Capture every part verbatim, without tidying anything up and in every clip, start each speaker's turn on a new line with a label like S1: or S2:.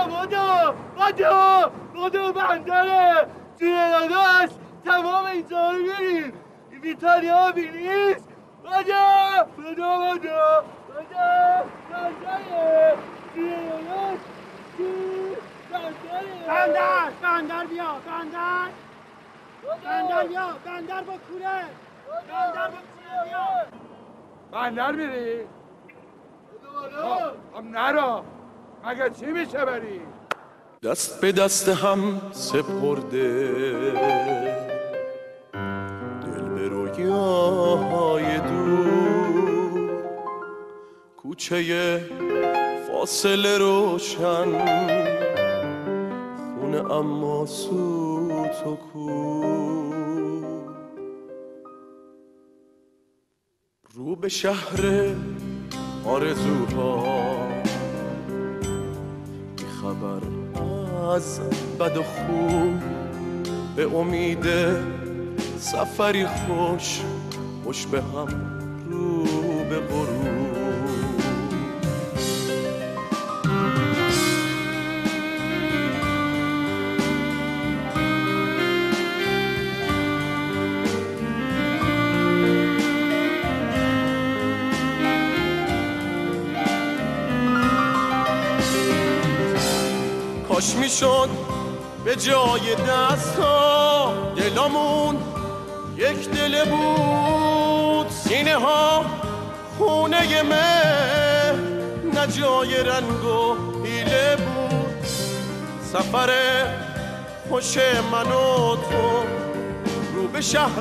S1: بادو بادو بادو بندره جونه داداش تمام اینجا رو میریم ویتالیا بینیست بادو بادو بادو بادو بندره جونه داداش
S2: بندر بندر بیا بندر بندر بیا بندر با کوره بندر با کوره بیا
S3: بندر میری؟ خب نرو مگه چی میشه بری؟
S4: دست به دست هم سپرده دل به رویاهای دور کوچه فاصله روشن خونه اما سوت و کور رو به شهر آرزوها بی خبر از بد و خوب به امید سفری خوش خوش به هم رو به غروب کاش میشد به جای دستا دلامون یک دل بود سینه ها خونه مه نه جای رنگ و حیله بود سفر خوش من و تو رو به شهر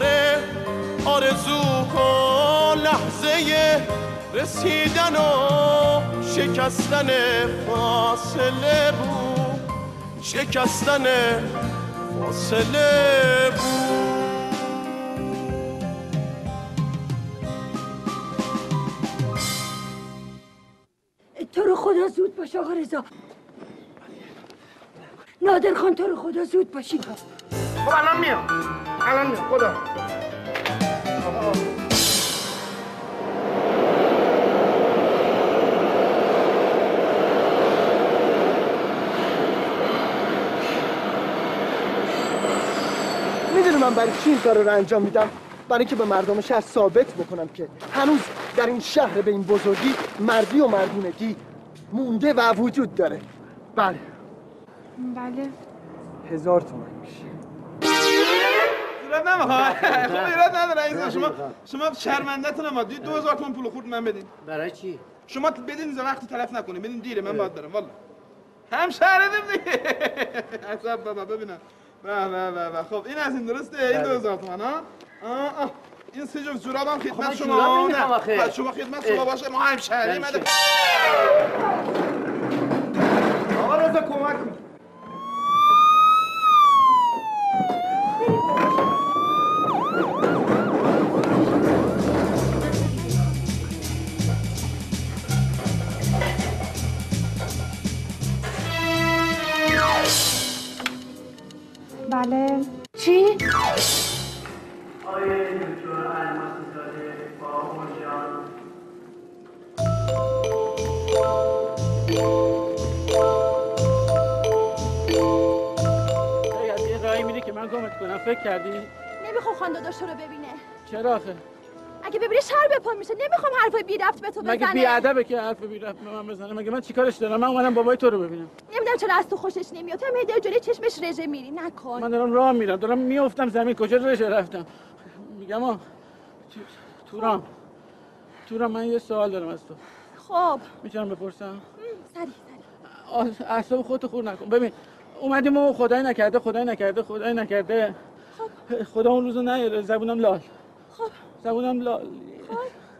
S4: آرزوها لحظه رسیدن و شکستن فاصله بود شکستن فاصله بود
S5: تو رو خدا زود باش آقا رضا نادر خان تو رو خدا زود باشی
S2: خب الان میام الان میام خدا
S6: میدونی من برای چی این کار رو انجام میدم؟ برای اینکه به مردم شهر ثابت بکنم که هنوز در این شهر به این بزرگی مردی و مردونگی مونده و وجود داره. بله
S7: بله
S6: هزار تومن میشه.
S8: ایراد نمیخواد. خب ایراد نداره عزیز شما شما شرمنده‌تون ما دو هزار تومن پول خورد من بدین.
S2: برای چی؟
S8: شما بدین وقت تلف نکنید بدین دیره من باید برم والله. هم شهردیم دیگه. عصب بابا ببینم. به به به خب این از این درسته این دو هزار تومن ها؟ آه آه این سه جفت جورابم خدمت شما نه شما خدمت شما باشه ما هم شهری مده
S2: آقا رضا کمک کن
S7: بله چی؟
S9: آقای دکتر الماسی زاده با هوشیار
S2: یه راهی میری که من گمت کنم فکر کردی؟
S10: نمیخوام خان داداش رو ببینه.
S2: چرا آخه؟
S10: اگه ببینه شر به پا میشه. نمیخوام حرفای بی ربط به تو بزنه.
S2: مگه بی ادبه که حرف بی ربط به من بزنه؟ مگه من چیکارش دارم؟ من اومدم بابای تو رو ببینم.
S10: نمیدونم چرا از تو خوشش نمیاد. تو میاد جلوی چشمش رژه میری. نکن.
S2: من دارم راه میرم. دارم میافتم زمین. کجا رژه رفتم؟ میگم آ تورام تورام من یه سوال دارم از تو.
S10: خب
S2: میتونم بپرسم؟
S10: سری
S2: سری اعصاب خودت خورد نکن. ببین اومدیم و خدای نکرده خدای نکرده خدای نکرده خب خدا اون روزو نیاره زبونم لال.
S10: خب
S2: زبونم لال. خب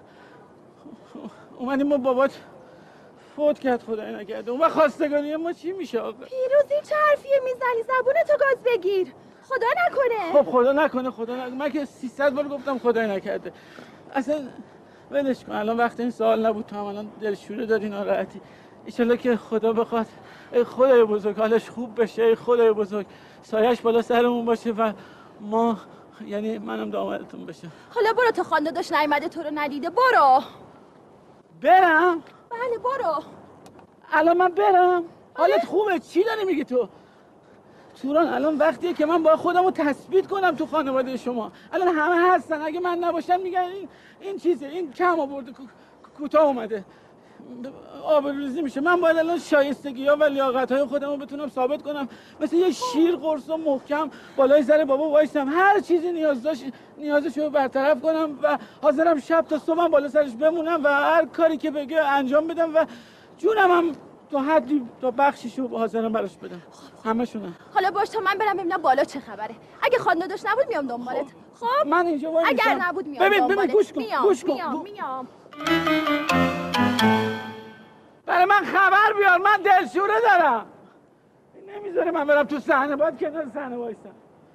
S2: اومدیم و بابات فوت کرد خدای نکرده. اون وقت خواستگاری ما چی میشه آقا؟
S10: پیروز این چه حرفیه میزنی؟ زبونتو گاز بگیر. خدا نکنه.
S2: خب خدا نکنه خدا نکنه. من که سیصد بار گفتم خدای نکرده. اصلا ولش کن. الان وقت این سوال نبود. تو هم الان دلشوره داری ناراحتی. ایشالله که خدا بخواد ای خدای بزرگ حالش خوب بشه. ای خدای بزرگ سایش بالا سرمون باشه و ما یعنی منم دامادتون بشه.
S10: حالا برو تا خانده داشت نیومده تو رو ندیده. برو
S2: برم؟
S10: بله برو.
S2: الان من برم؟ حالت خوبه؟ چی داری میگی تو؟ توران الان وقتیه که من باید خودم رو تثبیت کنم تو خانواده شما. الان همه هستن، اگه من نباشم میگن این این چیزه، این کم آورده، کوتاه اومده، آبروریزی میشه. من باید الان شایستگی ها و لیاقت های خودم رو بتونم ثابت کنم، مثل یه شیر قرص و محکم بالای سر بابا وایسم، هر چیزی نیاز داشت نیازش رو برطرف کنم و حاضرم شب تا صبحم بالا سرش بمونم و هر کاری که بگه انجام بدم و جونم هم تا حدی تا بخشیشو حاضرم براش بدم. همشونم.
S10: حالا باش تا من برم ببینم بالا چه خبره. اگه خانم داشت نبود میام دنبالت. خب
S2: من اینجا وای
S10: اگر نبود میام
S2: ببین
S10: دنبالت.
S2: ببین گوش کن
S10: میام
S2: گوش کن
S10: میام میام.
S2: برای من خبر بیار، من دلشوره دارم. نمیذاره من برم تو صحنه، باید کنار صحنه وایسم.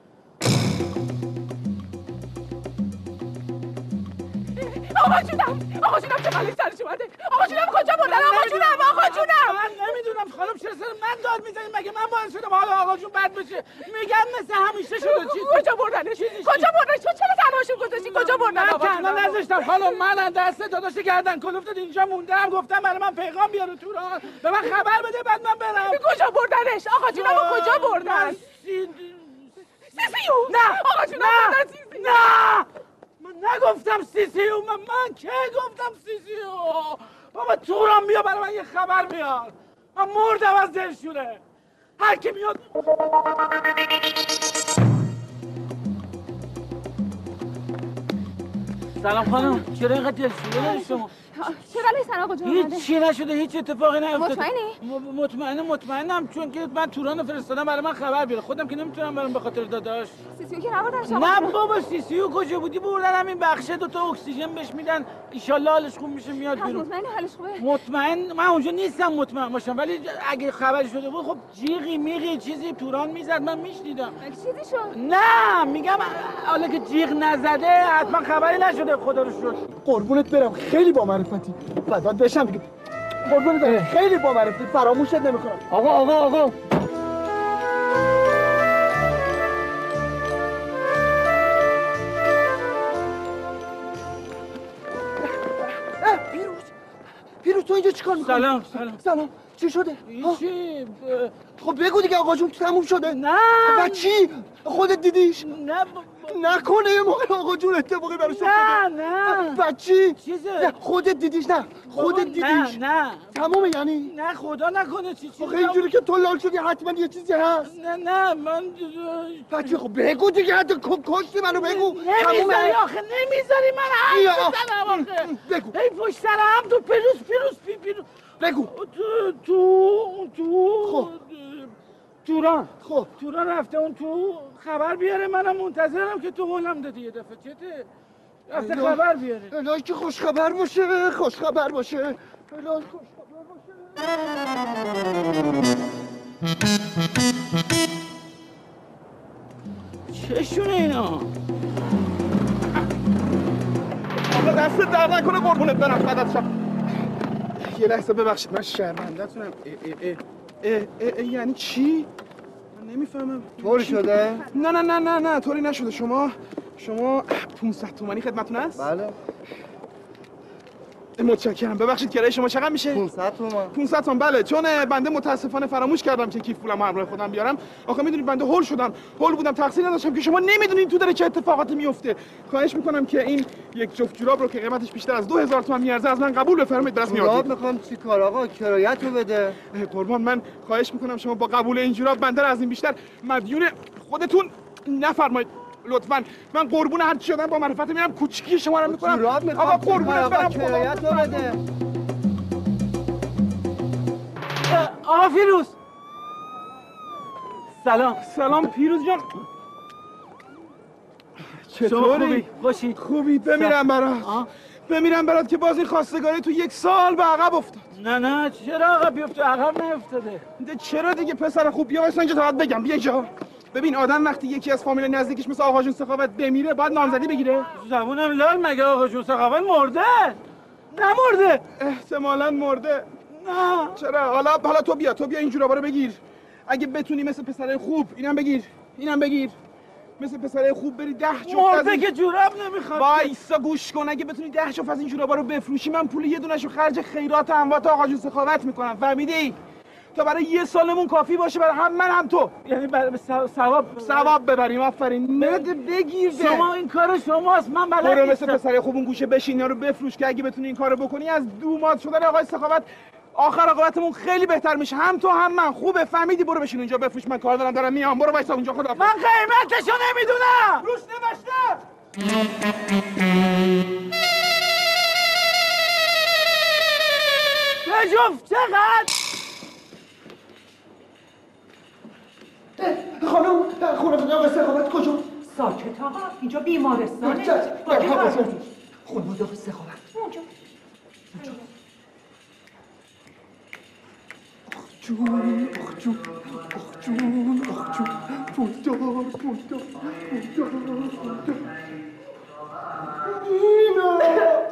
S10: آقا جونم آقا جونم چه بلایی سرش اومده؟ آقا جونم کجا بردن؟ آقا جونم آقا جونم
S2: من نمیدونم خانم چرا سر من داد میزنید؟ مگه من باعث شدم حالا آقا جون بد بشه؟ میگم مثل همیشه شده. چی
S10: کجا بردنش؟ کجا بردنش؟ تو چرا تنهاشون گذاشتی؟ کجا بردن؟
S2: من تنها نذاشتم خانم، من از دست داداش گردن کلفت اینجا موندم، گفتم برای من پیغام بیارو توران، به من خبر بده بعد من برم.
S10: کجا بردنش؟ آقا جونم کجا بردن؟ سیسیو نه آقا جونم بردن سیسیو.
S2: نه من نگفتم سیسیو، من من که گفتم سیسیو. بابا توران بیا برای من یه خبر بیار، من مردم از دلشوره. هر کی میاد سلام خانم، چرا اینقدر دلشوره داری شما؟
S10: چرا نیستن آقا جون؟
S2: هیچ چی نشده، هیچ اتفاقی نیفتاده.
S10: مطمئنی؟
S2: مطمئنم مطمئنم چون که من توران فرستادم برای من خبر بیاره، خودم که نمیتونم برم به خاطر داداش.
S10: سیسیو که نبردن شما؟
S2: نه بابا سیسیو کجا بودی؟ بردن همین بخشه، دو تا اکسیژن بهش میدن ان شاءالله حالش خوب میشه میاد بیرون.
S10: مطمئنی حالش خوبه؟
S2: مطمئن من اونجا نیستم مطمئن باشم، ولی اگه خبر شده بود خب جیغی میغی چیزی توران میزد من میشنیدم.
S10: چیزی شد؟
S2: نه میگم حالا که جیغ نزده حتما خبری نشده. خدا رو شکر.
S6: قربونت برم، خیلی با معرفتی. فدات بشم دیگه. قربونت برم، خیلی با معرفتی، فراموشت نمیکنم.
S2: آقا آقا آقا
S6: پیروز پیروز تو اینجا چیکار میکنی؟
S2: سلام سلام
S6: سلام. چی شده؟
S2: چی؟
S6: خب بگو دیگه آقا جون تموم شده.
S2: نه
S6: و چی؟ خودت دیدیش؟
S2: نه
S6: نکنه یه موقع آقا جون اتفاقی براش افتاده.
S2: نه نه
S6: بچی؟
S2: چیزه؟
S6: خودت دیدیش؟ نه خودت دیدیش؟
S2: نه نه
S6: تمومه یعنی؟
S2: نه خدا نکنه چی چیزی.
S6: آخه اینجوری که تو لال شدی حتما یه چیزی هست.
S2: نه نه من
S6: بچی خب بگو دیگه، حتی کشتی منو بگو.
S2: نمیذاری آخه، نمیذاری من حرف بزنم آخه.
S6: بگو.
S2: ای پشت سرم تو پیروز پیروز پی پیروز
S6: بگو.
S2: تو تو تو
S6: خب
S2: توران
S6: خب
S2: توران رفته اون تو خبر بیاره، منم منتظرم که تو قولم دادی یه دفعه چته رفته خبر بیاره.
S6: الهی که خوش خبر باشه، خوش خبر باشه، الهی خوش خبر باشه.
S2: چشونه اینا؟
S8: آقا دست درد نکنه قربونت برم فدات شم. یه لحظه ببخشید من شرمنده‌تونم. یعنی چی؟ من نمیفهمم.
S1: طوری شده؟
S8: نه نه نه نه نه طوری نشده. شما شما پانصد تومانی خدمتتون هست؟
S1: بله.
S8: متشکرم. ببخشید کرایه شما چقدر میشه؟
S1: پانصد تومان.
S8: پانصد تومان بله. چون بنده متاسفانه فراموش کردم که کیف پولم همراه خودم بیارم. آخه میدونید بنده هول شدم. هول بودم تقصیر نداشتم که شما نمیدونید تو داره چه اتفاقاتی میفته. خواهش میکنم که این یک جفت جوراب رو که قیمتش بیشتر از دو هزار تومان میارزه از من قبول بفرمایید. برسم
S1: جوراب
S8: یادید.
S1: میخوام چیکار آقا؟ کرایت رو بده.
S8: قربان من خواهش میکنم شما با قبول این جوراب بنده رو از این بیشتر مدیون خودتون نفرمایید. لطفاً من قربون هر چی شدم با معرفت میرم کوچیکی شما رو میکنم.
S1: جوراب میخوام.
S8: آقا قربونت برم.
S1: کرایت رو بده.
S2: آقا فیروز سلام.
S8: سلام پیروز جان.
S2: چطوری؟ خوشی؟
S8: خوبی؟ بمیرم برات. بمیرم برات که باز این خواستگاری تو یک سال به عقب افتاد.
S2: نه نه چرا عقب بیفته؟ عقب نیفتاده.
S8: چرا دیگه پسر خوب؟ بیا واسه اینجا تا بگم. بیا اینجا. ببین آدم وقتی یکی از فامیل نزدیکش مثل آقا جون سخاوت بمیره باید نامزدی بگیره.
S2: زبونم لال. مگه آقا جون سخاوت مرده؟ نمرده.
S8: احتمالاً مرده.
S2: نه.
S8: چرا؟ حالا حالا تو بیا تو بیا این جورابا رو بگیر. اگه بتونی مثل پسرای خوب اینم بگیر. اینم بگیر. مثل پسرای خوب بری ده جفت از
S2: مرده که جوراب نمیخواد.
S8: وایسا گوش کن. اگه بتونی ده جفت از این جورابا رو بفروشی من پول یه دونه‌شو خرج خیرات اموات آقا جون سخاوت میکنم. فهمیدی؟ تا برای یه سالمون کافی باشه برای هم من هم تو.
S2: یعنی برای ثواب
S8: ثواب ببریم. آفرین. نده بگیر ده.
S2: شما این کار شماست، من بلد
S8: برو
S2: نیستم.
S8: مثل پسر خوب اون گوشه بشین اینا رو بفروش که اگه بتونی این کارو بکنی از دوماد شدن آقای سخاوت آخر عاقبتمون خیلی بهتر میشه. هم تو هم من. خوبه فهمیدی؟ برو بشین اونجا بفروش. من کار دارم دارم میام. برو وایسا اونجا. خدا
S2: من قیمتشو نمیدونم.
S8: روش نوشته.
S2: بجفت چقدر؟
S6: خانم خانم آقای سخاوت کجا؟
S10: ساکت آقا، اینجا بیمارستانه.
S6: خانواده آقای سخاوت
S10: اونجا.
S6: آخ جون آخ جون آخ جون آخ جون پولدار پولدار پولدار پولدار اینا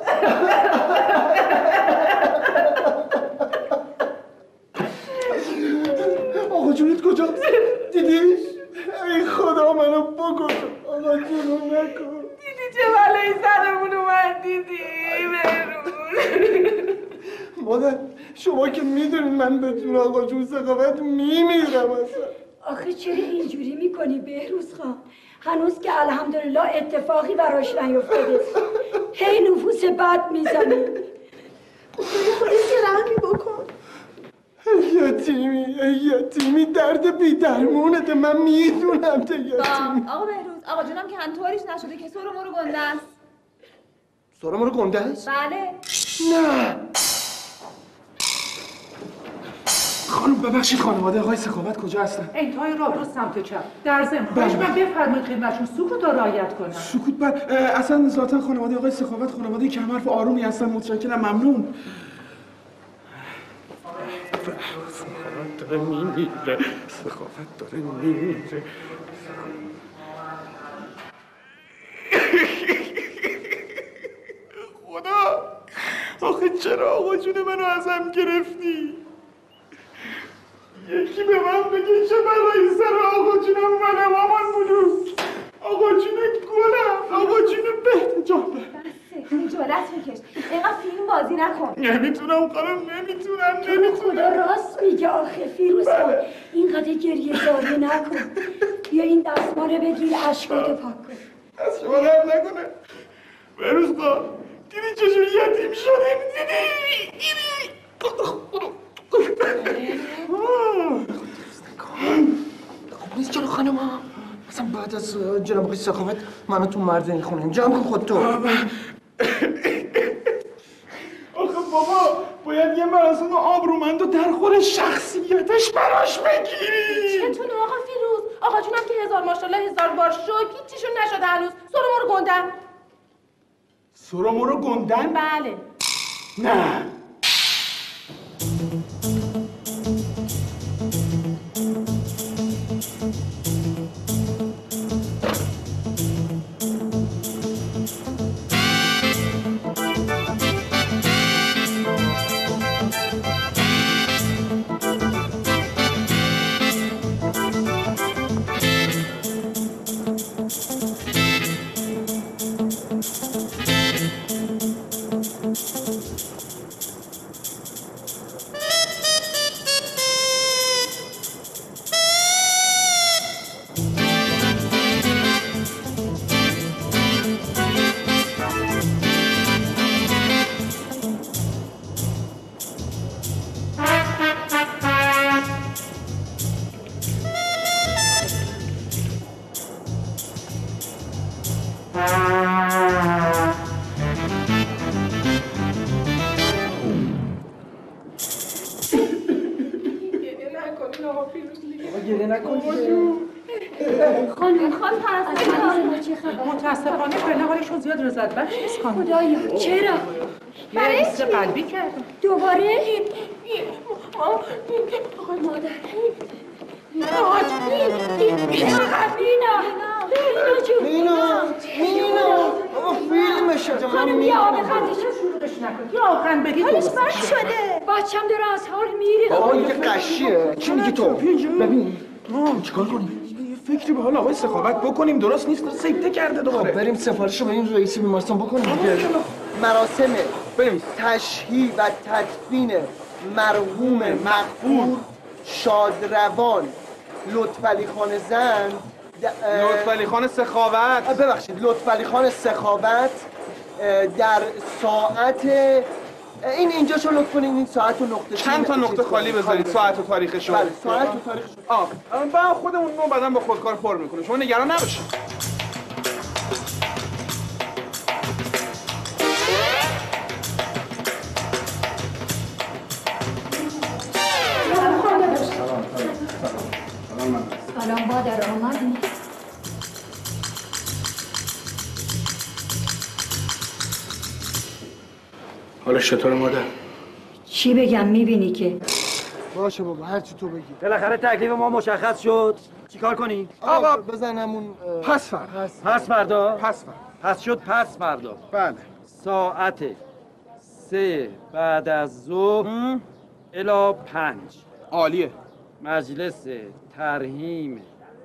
S6: آقا جونت کجاست؟ دیدیش؟ ای خدا منو بکش آقا جونو نکن.
S10: دیدی چه بلایی سرمون اومد؟ دیدی بهروز؟
S6: مادر شما که میدونین من به جون آقا جون سخاوت میمیرم اصلا.
S5: آخه چرا اینجوری میکنی بهروز خان؟ هنوز که الحمدلله اتفاقی براش نیفتاده. هی نفوس بد میزنی.
S10: خودش رحمی بکن.
S6: یتیمی یتیمی درد بی درمونته. من میدونم ته یتیمی.
S11: آقا بهروز آقا جونم که هنطوریش نشده که سر ما رو گنده است.
S6: سر ما رو گنده است؟
S11: بله.
S6: نه
S8: خانم ببخشید خانواده آقای سخاوت کجا هستن؟
S10: انتهای راه رو سمت چپ. در ضمن خواهش من بفرمایید خدمتشون سکوت رو رعایت کنن.
S8: سکوت بر اصلا ذاتا خانواده آقای سخاوت خانواده کم حرف و آرومی هستن. متشکرم. ممنون. سخاوت داره میمیره. سخاوت داره میمیره. خدا آخه چرا آقا جون منو ازم گرفتی؟ یکی به من بگه چه بلایی سر آقا جونم منه مامان بلوز. آقا جون گلم. آقا جون بهت جان
S11: بسه خجالت میکش. اینقدر فیلم بازی نکن.
S8: نمیتونم خانم نمیتونم نمیتونم.
S5: خدا راست میگه آخه فیروز خان. اینقدر گریه زاری نکن. بیا این دستمال بگیر اشکاتو پاک کن.
S8: دست شما درد نکنه. بهروز خان دیدی چجوری یتیم شدیم؟ دیدی؟ دیدی؟
S6: خوب نیست جلو خانم ها. مثلا بعد از جناب آقای سخاوت منو تو مردین خونیم جمع کن خود تو.
S8: آخه بابا باید یه مراسم آبرومند و در خور شخصیتش براش بگیری.
S10: چطور آقا فیروز؟ آقا جونم که هزار ماشاءالله هزار بار شکر هیچیشون نشده هنوز. سر ما رو گندن.
S8: سر ما رو گندن؟
S10: بله.
S8: نه.
S11: خانم خانم پرستار
S10: متاسفانه فعلا حالشون زیاد رضایت بخش نیست خانم.
S5: خدایا چرا؟
S10: برای ریسک قلبی کردم.
S5: دوباره؟
S11: مادر
S6: مینا مینا بابا فیلمشه
S5: خانم بیا آب خندشو
S10: شروعش نکن. یا آخرین بدید
S5: حالش بد شده. بچم داره از حال میره.
S6: بابا این که قشیه. چی میگی تو؟ ببین
S8: چیکار کنیم؟ یه فکری به حال آقای سخاوت بکنیم. درست نیست سکته کرده دوباره.
S6: خب بریم سفارش رو به این رئیس بیمارستان بکنیم دیگه. مراسم بریم تشییع و تدفین مرحوم مغفور شادروان لطفعلی خان زند
S8: لطفعلی خان سخاوت
S6: ببخشید لطفعلی خان سخاوت در ساعت این اینجاشو لطف کنید این ساعت و نقطه
S8: چند تا نقطه خالی بذارید ساعت و تاریخشو.
S6: بله ساعت و تاریخشو.
S8: آه بعد خودمون نو بعداً با خودکار پر میکنه شما نگران نباشید.
S5: سلام مادر آمدی؟
S8: حالش چطور مادر؟
S5: چی بگم میبینی که
S6: باشه بابا هرچی تو بگی.
S12: بالاخره تکلیف ما مشخص شد. چیکار کنی؟
S6: آقا بزن همون
S8: پس فردا.
S12: پس فردا؟
S8: پس فردا.
S12: پس شد پس فردا.
S8: بله.
S12: ساعت سه بعد از ظهر الی پنج.
S8: عالیه.
S12: مجلس ترحیم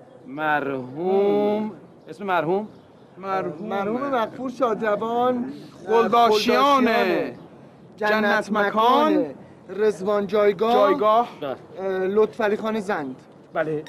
S12: مرحوم اسم مرحوم
S6: مرحوم مرحوم مغفور شادروان
S8: خلداشیانه جنت مکان
S6: رضوان جایگاه
S8: جایگاه
S6: لطفعلی خان زند.
S12: بله.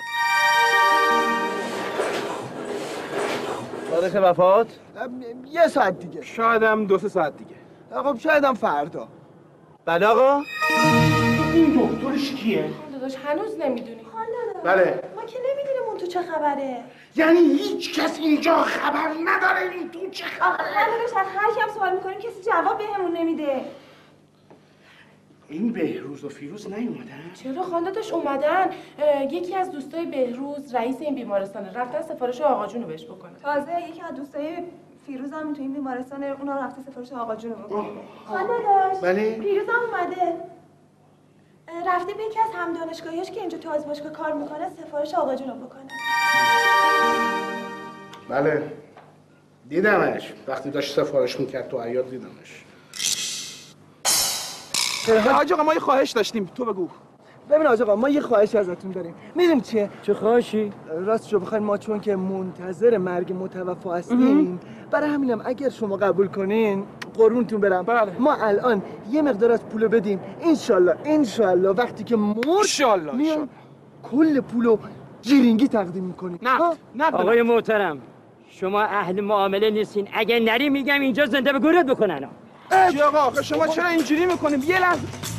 S12: تاریخ وفات
S6: یه ساعت دیگه.
S8: شاید هم دو سه ساعت دیگه.
S6: خب شاید هم فردا.
S12: بله آقا.
S10: این دکترش کیه؟
S11: داداش هنوز نمیدونی.
S8: بله.
S11: ما که نمیدونیم اون تو چه خبره.
S10: یعنی هیچ کس اینجا خبر نداره این تو چه خبره؟
S11: داداش از هر کیم سوال میکنیم کسی جواب بهمون نمیده.
S10: این بهروز و فیروز نیومدن؟
S11: چرا خانداداش اومدن؟ یکی از دوستای بهروز رئیس این بیمارستانه رفتن سفارش آقا جونو بهش بکنه.
S13: تازه یکی از دوستای فیروز هم تو این بیمارستان اونا رفته سفارش آقا جونو بکنه. خانداداش
S8: بله.
S13: فیروز هم اومده. رفته به یکی از هم دانشگاهیاش که اینجا تو آزمایشگاه کار میکنه سفارش آقا جونو بکنه.
S10: بله. دیدمش. وقتی داشت سفارش میکرد تو عیاد دیدمش.
S8: حاج آقا ما یه خواهش داشتیم تو بگو.
S6: ببین حاج آقا ما یه خواهش ازتون داریم. میدونی چیه؟
S12: چه خواهشی؟
S6: راستشو بخواید ما چون که منتظر مرگ متوفا هستیم برای همینم اگر شما قبول کنین قربونتون برم.
S8: بله.
S6: ما الان یه مقدار از پولو بدیم انشالله انشالله وقتی که مرد
S8: انشالله
S6: میان کل پولو جیرینگی تقدیم میکنیم.
S8: نه نه
S12: آقای محترم شما اهل معامله نیستین. اگه نری میگم اینجا زنده به گورت بکنن.
S8: چی آقا آخه شما چرا اینجوری میکنیم؟ یه لحظه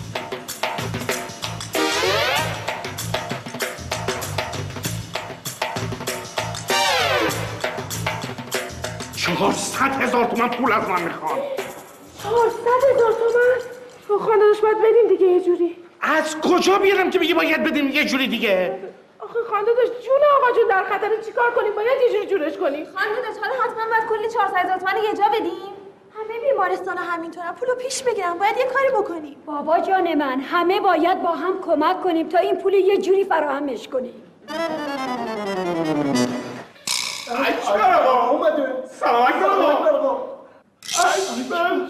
S10: چهارصد هزار تومن پول از من میخوان.
S11: چهارصد هزار تومن؟ خب خانداداش باید بدیم دیگه یه جوری.
S10: از کجا بیارم که بگی باید بدیم یه جوری دیگه؟
S11: آخه خانداداش جون آقا جون در خطره چیکار کنیم؟ باید یه جوری جورش کنیم.
S13: خانداداش حالا حتما باید کلی چهارصد هزار تومن یه جا بدیم. همه بیمارستان همینطورن پولو پیش بگیرن باید یه کاری بکنیم.
S5: بابا جان من همه باید با هم کمک کنیم تا این پول یه جوری فراهمش کنیم.
S10: اکبر آقا
S6: اومده.
S10: سلام اکبر آقا.
S6: اکبر جون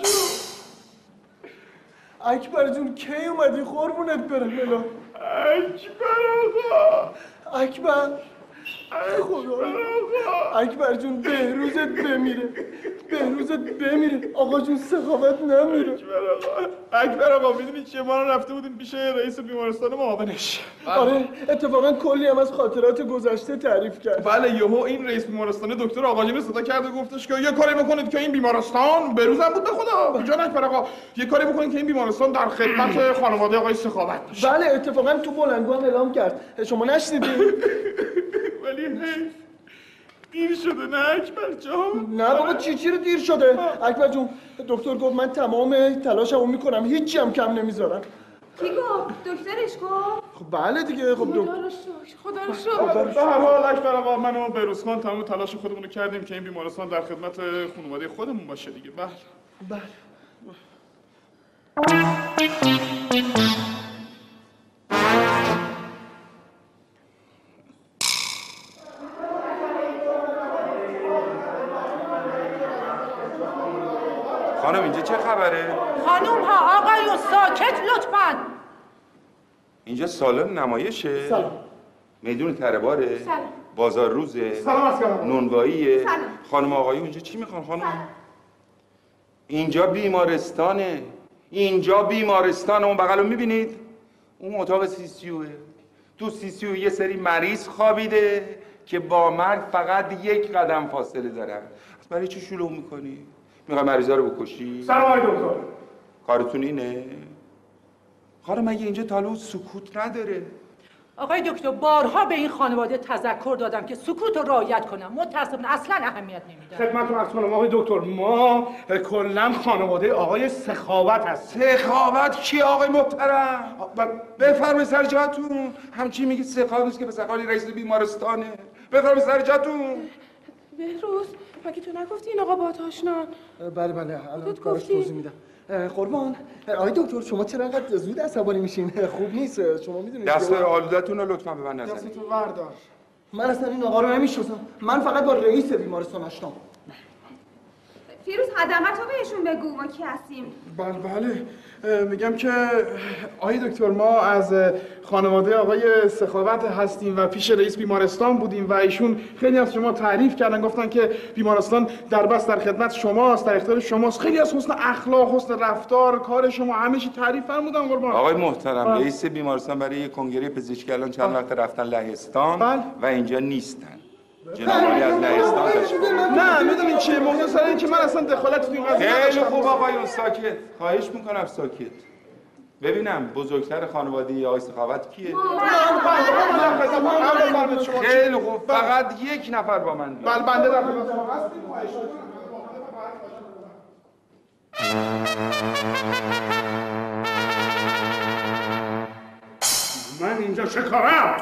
S6: اکبر جون کی اومدی قربونت برم الا.
S10: اکبر آقا.
S6: اکبر ای خدا اکبر جون بهروزت بمیره بهروزت بمیره آقا جون سخاوت نمیره.
S8: اکبر آقا اکبر آقا میدونی چیه ما رو رفته بودیم پیش رئیس بیمارستان معاونش.
S6: آره اتفاقا کلی هم از خاطرات گذشته تعریف کرد.
S8: بله یهو این رئیس بیمارستان دکتر آقاجی رو صدا کرد و گفتش که یه کاری بکنید که این بیمارستان بهروز هم بود به خدا جان اکبر آقا یه کاری بکنید که این بیمارستان در خدمت خانواده آقای سخاوت باشه.
S6: بله اتفاقا تو بلندگو هم اعلام کرد. شما نشنیدید؟
S8: ولی حیف دیر شده نه اکبر جان؟
S6: نه بابا چی چی رو دیر شده؟ اکبر جون دکتر گفت من تمام تلاشمو میکنم هیچی هم کم نمیذارم.
S13: کی گفت؟ دکترش گفت؟
S6: خب بله دیگه خب
S11: خدا
S6: دکتر
S11: رو شکر خدا رو شکر.
S8: به هر حال اکبر آقا من و بهروز خان تمام تلاش خودمون رو کردیم که این بیمارستان در خدمت خانواده خودمون باشه دیگه. بله
S6: بله
S14: خانم اینجا چه خبره؟
S10: خانوم ها آقایون ساکت لطفاً.
S14: اینجا سالن نمایشه؟
S6: سلام.
S14: میدون تره‌باره؟
S11: سلام.
S14: بازار روزه؟
S8: سلام از کنم.
S14: نونواییه؟
S11: سلام.
S14: خانم آقایون اینجا چی میخوان خانم؟ اینجا بیمارستانه. اینجا بیمارستانه. اون بغلو میبینید؟ اون اتاق سی سی اوه. تو سی سی و یه سری مریض خوابیده که با مرگ فقط یک قدم فاصله دارن. برای چی شلوغ میکنی؟ میخوای مریضا رو بکشی؟
S3: سلام آقای دکتر.
S14: کارتون اینه؟ خانم مگه اینجا تالو سکوت نداره؟
S15: آقای دکتر بارها به این خانواده تذکر دادم که سکوت رو رعایت کنم. متاسفانه اصلا اهمیت نمیدن.
S3: خدمتتون عرض کنم آقای دکتر، ما کلا خانواده آقای سخاوت هستیم.
S14: سخاوت کی آقای محترم؟ بفرمایید سر جاتون. همچی میگه سخاوت نیست که پسرخالی رئیس بیمارستانه. بفرمایید سر جاتون.
S11: بهروز مگه تو نگفتی این آقا باهات آشنان؟
S6: بله بله الان کارش توضیح میدم. قربان آقای دکتر شما چرا انقدر زود عصبانی میشین؟ خوب نیست. شما میدونید
S14: دستای آلودتون رو لطفا به من نزنید.
S6: دستتون وردار. من اصلا این آقا رو نمیشناسم. من فقط با رئیس بیمارستان آشنام.
S13: فیروز حداقل تو بهشون بگو ما کی هستیم.
S8: بله بله میگم که آقای دکتر ما از خانواده آقای سخاوت هستیم و پیش رئیس بیمارستان بودیم و ایشون خیلی از شما تعریف کردن، گفتن که بیمارستان در بس در خدمت شماست، در اختیار شماست، خیلی از حسن اخلاق، حسن رفتار، کار شما همه چی تعریف فرمودن قربان.
S14: آقای محترم رئیس بیمارستان برای یک کنگره پزشکی الان چند وقت رفتن لهستان
S8: بل؟
S14: و اینجا نیستن. جنابالی از لهستان تشریف.
S8: نه میدونین چیه موضوع سر این که من اصلا دخالت تو این قضیه
S14: خیلی خوب آقایون ساکت. خواهش میکنم ساکت. ببینم بزرگتر خانواده آقای سخاوت کیه؟ خیلی خوب فقط یک نفر با من بیاد.
S8: بله بنده در خدمت شما هستیم.
S3: من اینجا چه کارم؟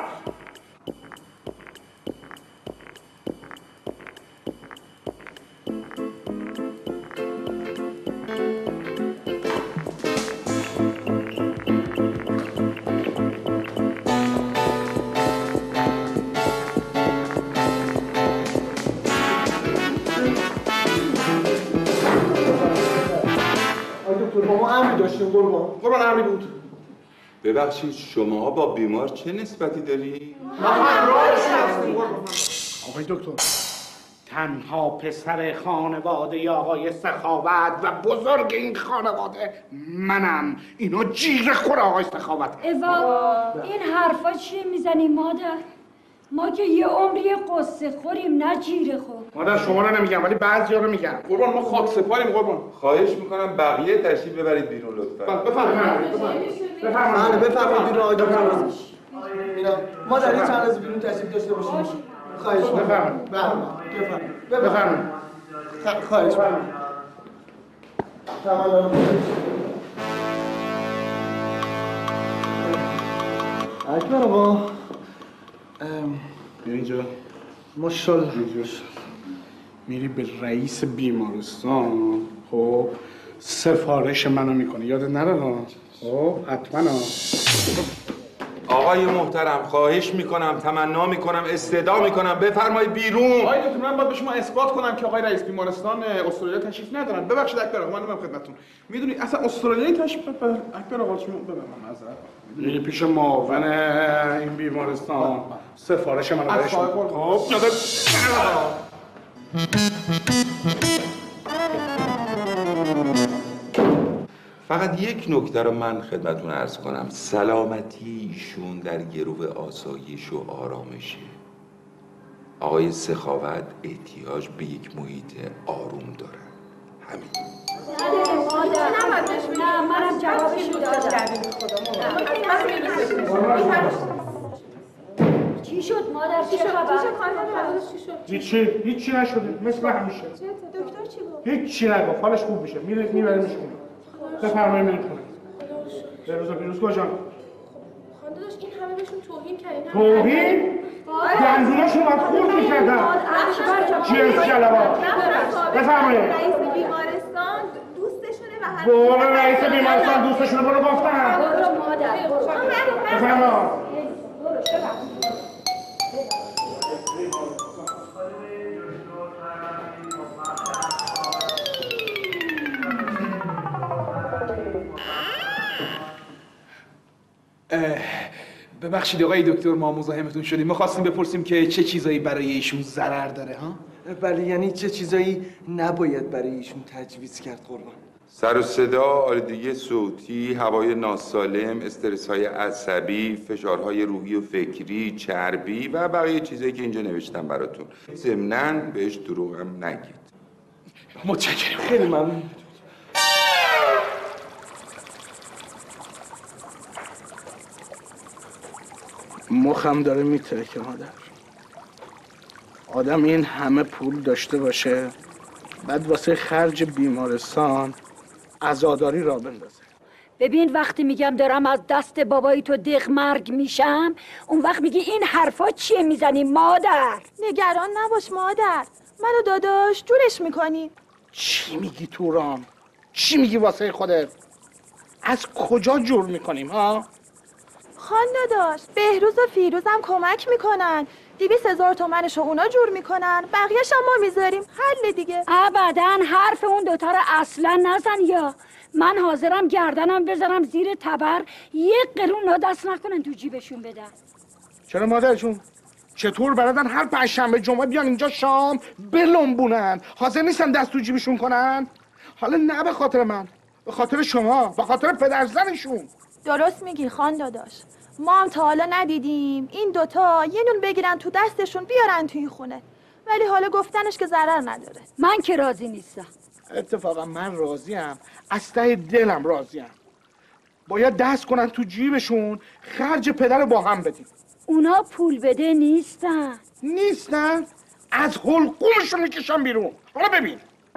S6: با ما امری داشتیم قربان.
S8: قربان امری بود.
S14: ببخشید شما با بیمار چه نسبتی داری؟
S3: آقای دکتر تنها پسر خانواده آقای سخاوت و بزرگ این خانواده منم. اینا جیغ خور آقای سخاوت.
S5: اوا این حرفا چیه میزنی مادر؟ ما که یه عمری قصه خوریم نه جیره خور.
S3: مادر شما رو نمیگم ولی بعضیا رو میگم.
S8: قربان ما خاک سپاریم قربان.
S14: خواهش میکنم بقیه تشریف ببرید بیرون لطفا.
S8: بفرمایید.
S6: بفرمایید. بفرمایید بیرون آقای دکتر. ما در این چند روز بیرون تشریف داشته باشیم. خواهش میکنم.
S3: بفرمایید.
S6: بفرمایید.
S3: بفرمایید.
S6: خواهش میکنم. تمام. اکبر آقا
S3: بیا اینجا.
S6: ماشاءالله.
S3: میری به رئیس بیمارستان خب سفارش منو میکنه یادت نره خب حتما.
S14: آقای محترم خواهش میکنم تمنا میکنم استدعا میکنم بفرمایید بیرون.
S8: آقای دکتر من باید به شما اثبات کنم که آقای رئیس بیمارستان استرالیا تشریف ندارن. ببخشید اکبر آقا من اومدم خدمتتون. میدونید اصلا استرالیا تشریف ندارن. اکبر آقا شما ببخشید معذرت.
S3: میری پیش معاون این بیمارستان سفارش منو بهش خب
S14: فقط یک نکته رو من خدمتتون عرض کنم. سلامتی ایشون در گرو آسایش و آرامشه. آقای سخاوت احتیاج به یک محیط آروم داره. همین.
S5: نه منم جوابش دادم. چی شد مادر؟ چه خبر؟
S3: هیچی هیچی نشده مثل همیشه.
S13: دکتر چی گفت؟
S3: هیچی نگفت حالش خوب میشه. میره میبریمش خونه. بفرمایید میریم خونه. بروز پیروز کجا؟
S11: خانده داشت این همه بهشون توهین کردین.
S3: توهین؟ گنزوناشون باید خورد میکردن. چیه جلوات؟ بفرمایید.
S13: رئیس بیمارستان دوستشونه و هم
S3: برو رئیس بیمارستان دوستشونه برو گفتم.
S5: برو مادر برو.
S3: بفرمایید.
S8: ببخشید آقای دکتر ما مزاحمتون شدیم. ما خواستیم بپرسیم که چه چیزایی برای ایشون ضرر داره ها؟
S6: بله یعنی چه چیزایی نباید برای ایشون تجویز کرد قربان؟
S14: سر و صدا، آلودگی صوتی، هوای ناسالم، استرس‌های عصبی، فشارهای روحی و فکری، چربی و بقیه چیزایی که اینجا نوشتم براتون. ضمناً بهش دروغ هم نگید.
S3: متشکرم.
S6: خیلی ممنون.
S3: مخم داره میترکه مادر. آدم این همه پول داشته باشه بعد واسه خرج بیمارستان عزاداری را بندازه.
S5: ببین وقتی میگم دارم از دست بابایی تو دق مرگ میشم، اون وقت میگی این حرفا چیه میزنی مادر؟
S13: نگران نباش مادر، منو داداش جورش میکنی.
S3: چی میگی تورام؟ چی میگی واسه خودت؟ از کجا جور میکنیم ها؟
S13: خان داداش، بهروز و فیروزم کمک میکنن. دیویس هزار تومنشو اونا جور میکنن، بقیه‌ش هم ما میذاریم. حل دیگه.
S5: ابداً حرف اون دوتا رو اصلا نزن. یا من حاضرم گردنم بذارم زیر تبر، یک قرون نا دست نکنن تو جیبشون بدن.
S3: چرا مادر جون؟ چطور بلدن هر پنجشنبه جمعه بیان اینجا شام بلنبونن؟ حاضر نیستن دست تو جیبشون کنن؟ حالا نه به خاطر من، به خاطر شما، به خاطر پدرزنشون.
S13: درست میگی خان داداش، ما هم تا حالا ندیدیم این دوتا یه نون بگیرن تو دستشون بیارن توی خونه، ولی حالا گفتنش که ضرر نداره.
S5: من که راضی نیستم.
S3: اتفاقا من راضیم، از ته دلم راضیم. باید دست کنن تو جیبشون، خرج پدر رو با هم بدیم.
S5: اونا پول بده نیستن.
S3: نیستن؟ از حلقومشون میکشم بیرون. حالا ببین.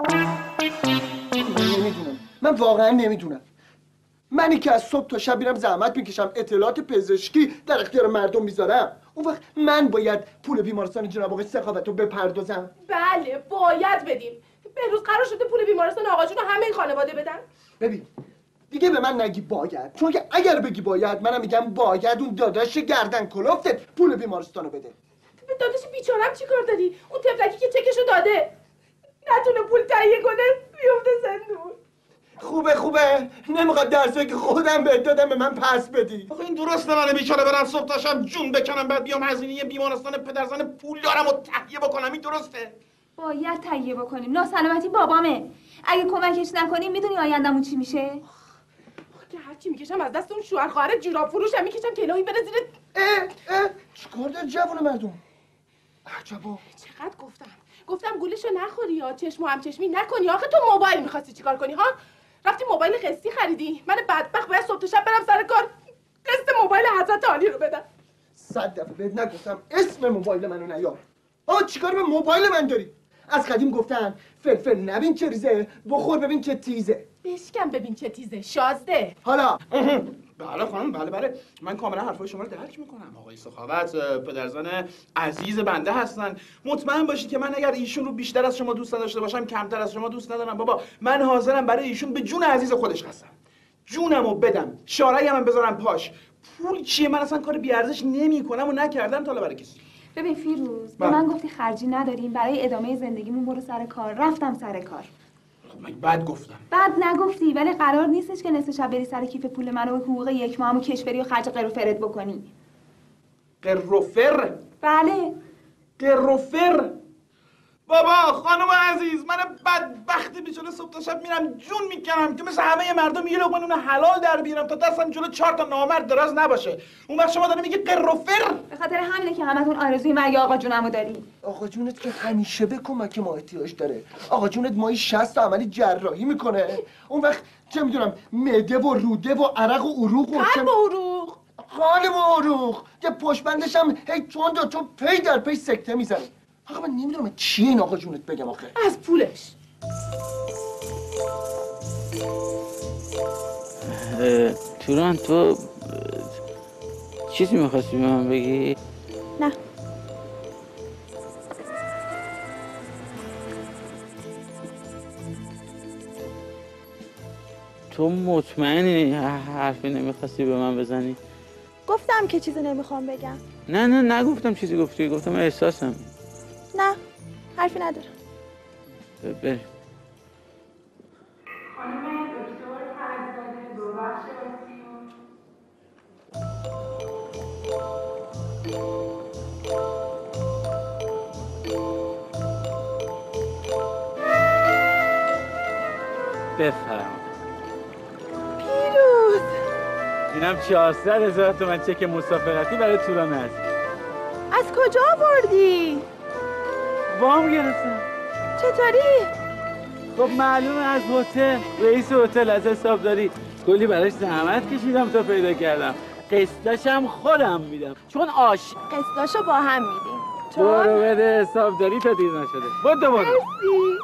S6: نمیدونم، من واقعا نمیدونم. منی که از صبح تا شب میرم زحمت میکشم اطلاعات پزشکی در اختیار مردم میذارم، اون وقت من باید پول بیمارستان جناب آقای سخاوت رو بپردازم؟
S11: بله باید بدیم. بهروز قرار شده پول بیمارستان آقا جون رو همه این خانواده بدن.
S6: ببین دیگه به من نگی باید، چون که اگر بگی باید منم میگم باید اون داداش گردن کلفتت پول بیمارستان رو بده.
S11: به داداش بیچارم چی کار داری؟ اون تفلکی که چکشو داده نتونه پول تهیه کنه بیفته زندون.
S6: خوبه خوبه، نمیخواد درسایی که خودم بهت دادم به من پس بدی.
S3: آخه این درست منه بیچاره برم صبح تا شب جون بکنم بعد بیام هزینه بیمارستان پدرزن پول دارم و تهیه بکنم، این درسته؟
S13: باید تهیه بکنیم، ناسلامتی بابامه. اگه کمکش نکنیم میدونی آیندمون چی میشه؟
S11: که هرچی میکشم از دست اون شوهر خواهر جوراب فروشم میکشم که الهی بره زیر.
S6: اه اه چیکار داری جوون مردم؟ عجبا.
S11: چقدر گفتم گفتم گولشو نخوری یا چشم و همچشمی نکنی. آخه تو موبایل میخواستی چیکار کنی ها؟ رفتی موبایل قسطی خریدی. من بدبخت باید صبح تا شب برم سر کار قسط موبایل حضرت عالی رو بدم.
S6: صد دفعه بهت نگفتم اسم موبایل منو نیار. آ چیکار به موبایل من داری؟ از قدیم گفتن فلفل نبین چه ریزه، بخور ببین چه تیزه.
S11: بشکم ببین چه تیزه. شازده.
S6: حالا
S3: بله خانم، بله بله من کاملا حرفای شما رو درک میکنم. آقای سخاوت پدرزن عزیز بنده هستن. مطمئن باشید که من اگر ایشون رو بیشتر از شما دوست نداشته باشم کمتر از شما دوست ندارم. بابا من حاضرم برای ایشون به جون عزیز خودش قسم جونمو بدم، شارعی هم بذارم پاش. پول چیه؟ من اصلا کار بیارزش نمیکنم و نکردم تا حالا برای کسی.
S13: ببین فیروز، به من گفتی خرجی نداریم برای ادامه زندگیمون، برو سر کار. رفتم سر کار.
S3: من بد گفتم.
S13: بد نگفتی، ولی قرار نیستش که نصف شب بری سر کیف پول من و حقوق یک ماهمو کش بری و خرج قروفرت بکنی.
S3: قروفر؟
S13: بله.
S3: قروفر؟ بابا خانم عزیز، من بدبخت بیچاره صبح تا شب میرم جون میکنم که مثل همه مردم یه لقمه نون حلال در بیارم تا دستم جلو چهار تا نامرد دراز نباشه. اون وقت شما داری میگی قروفر؟
S13: به خاطر همینه که همتون آرزوی مرگ آقا جونمو داری.
S6: آقا جونت که همیشه به کمک ما احتیاج داره. آقا جونت مایی شصت عملی جراحی میکنه. اون وقت چه میدونم معده و روده و عرق و عروق و
S11: قلب و عروق
S6: قلب و عروق که پشت بندش هم هی تند و چون پی در پی سکته میزنه. آقا من نمیدونم چیه این آقا جونت بگم آخه.
S11: از پولش.
S2: توران تو چیزی میخواستی به من بگی؟
S13: نه.
S2: تو مطمئنی حرفی نمیخواستی به من بزنی؟
S13: گفتم که چیزی نمیخوام بگم.
S2: نه نه نگفتم چیزی گفتی، گفتم احساسم.
S13: نه حرفی ندارم.
S2: بریم.
S9: خانم دکتر فرزاده دو بخش آسیون.
S2: بفرم. اینم چهارصد هزار تومن چک مسافرتی برای توران است.
S13: از کجا آوردی؟
S2: وام گرفتم.
S13: چطوری؟
S2: خب معلومه از هتل، رئیس هتل از حسابداری کلی براش زحمت کشیدم تا پیدا کردم. قسطاشم خودم میدم چون آش
S13: قسطاشو با هم میدیم.
S2: برو بده حسابداری تا دیر نشده. بدو برو.
S13: مرسی.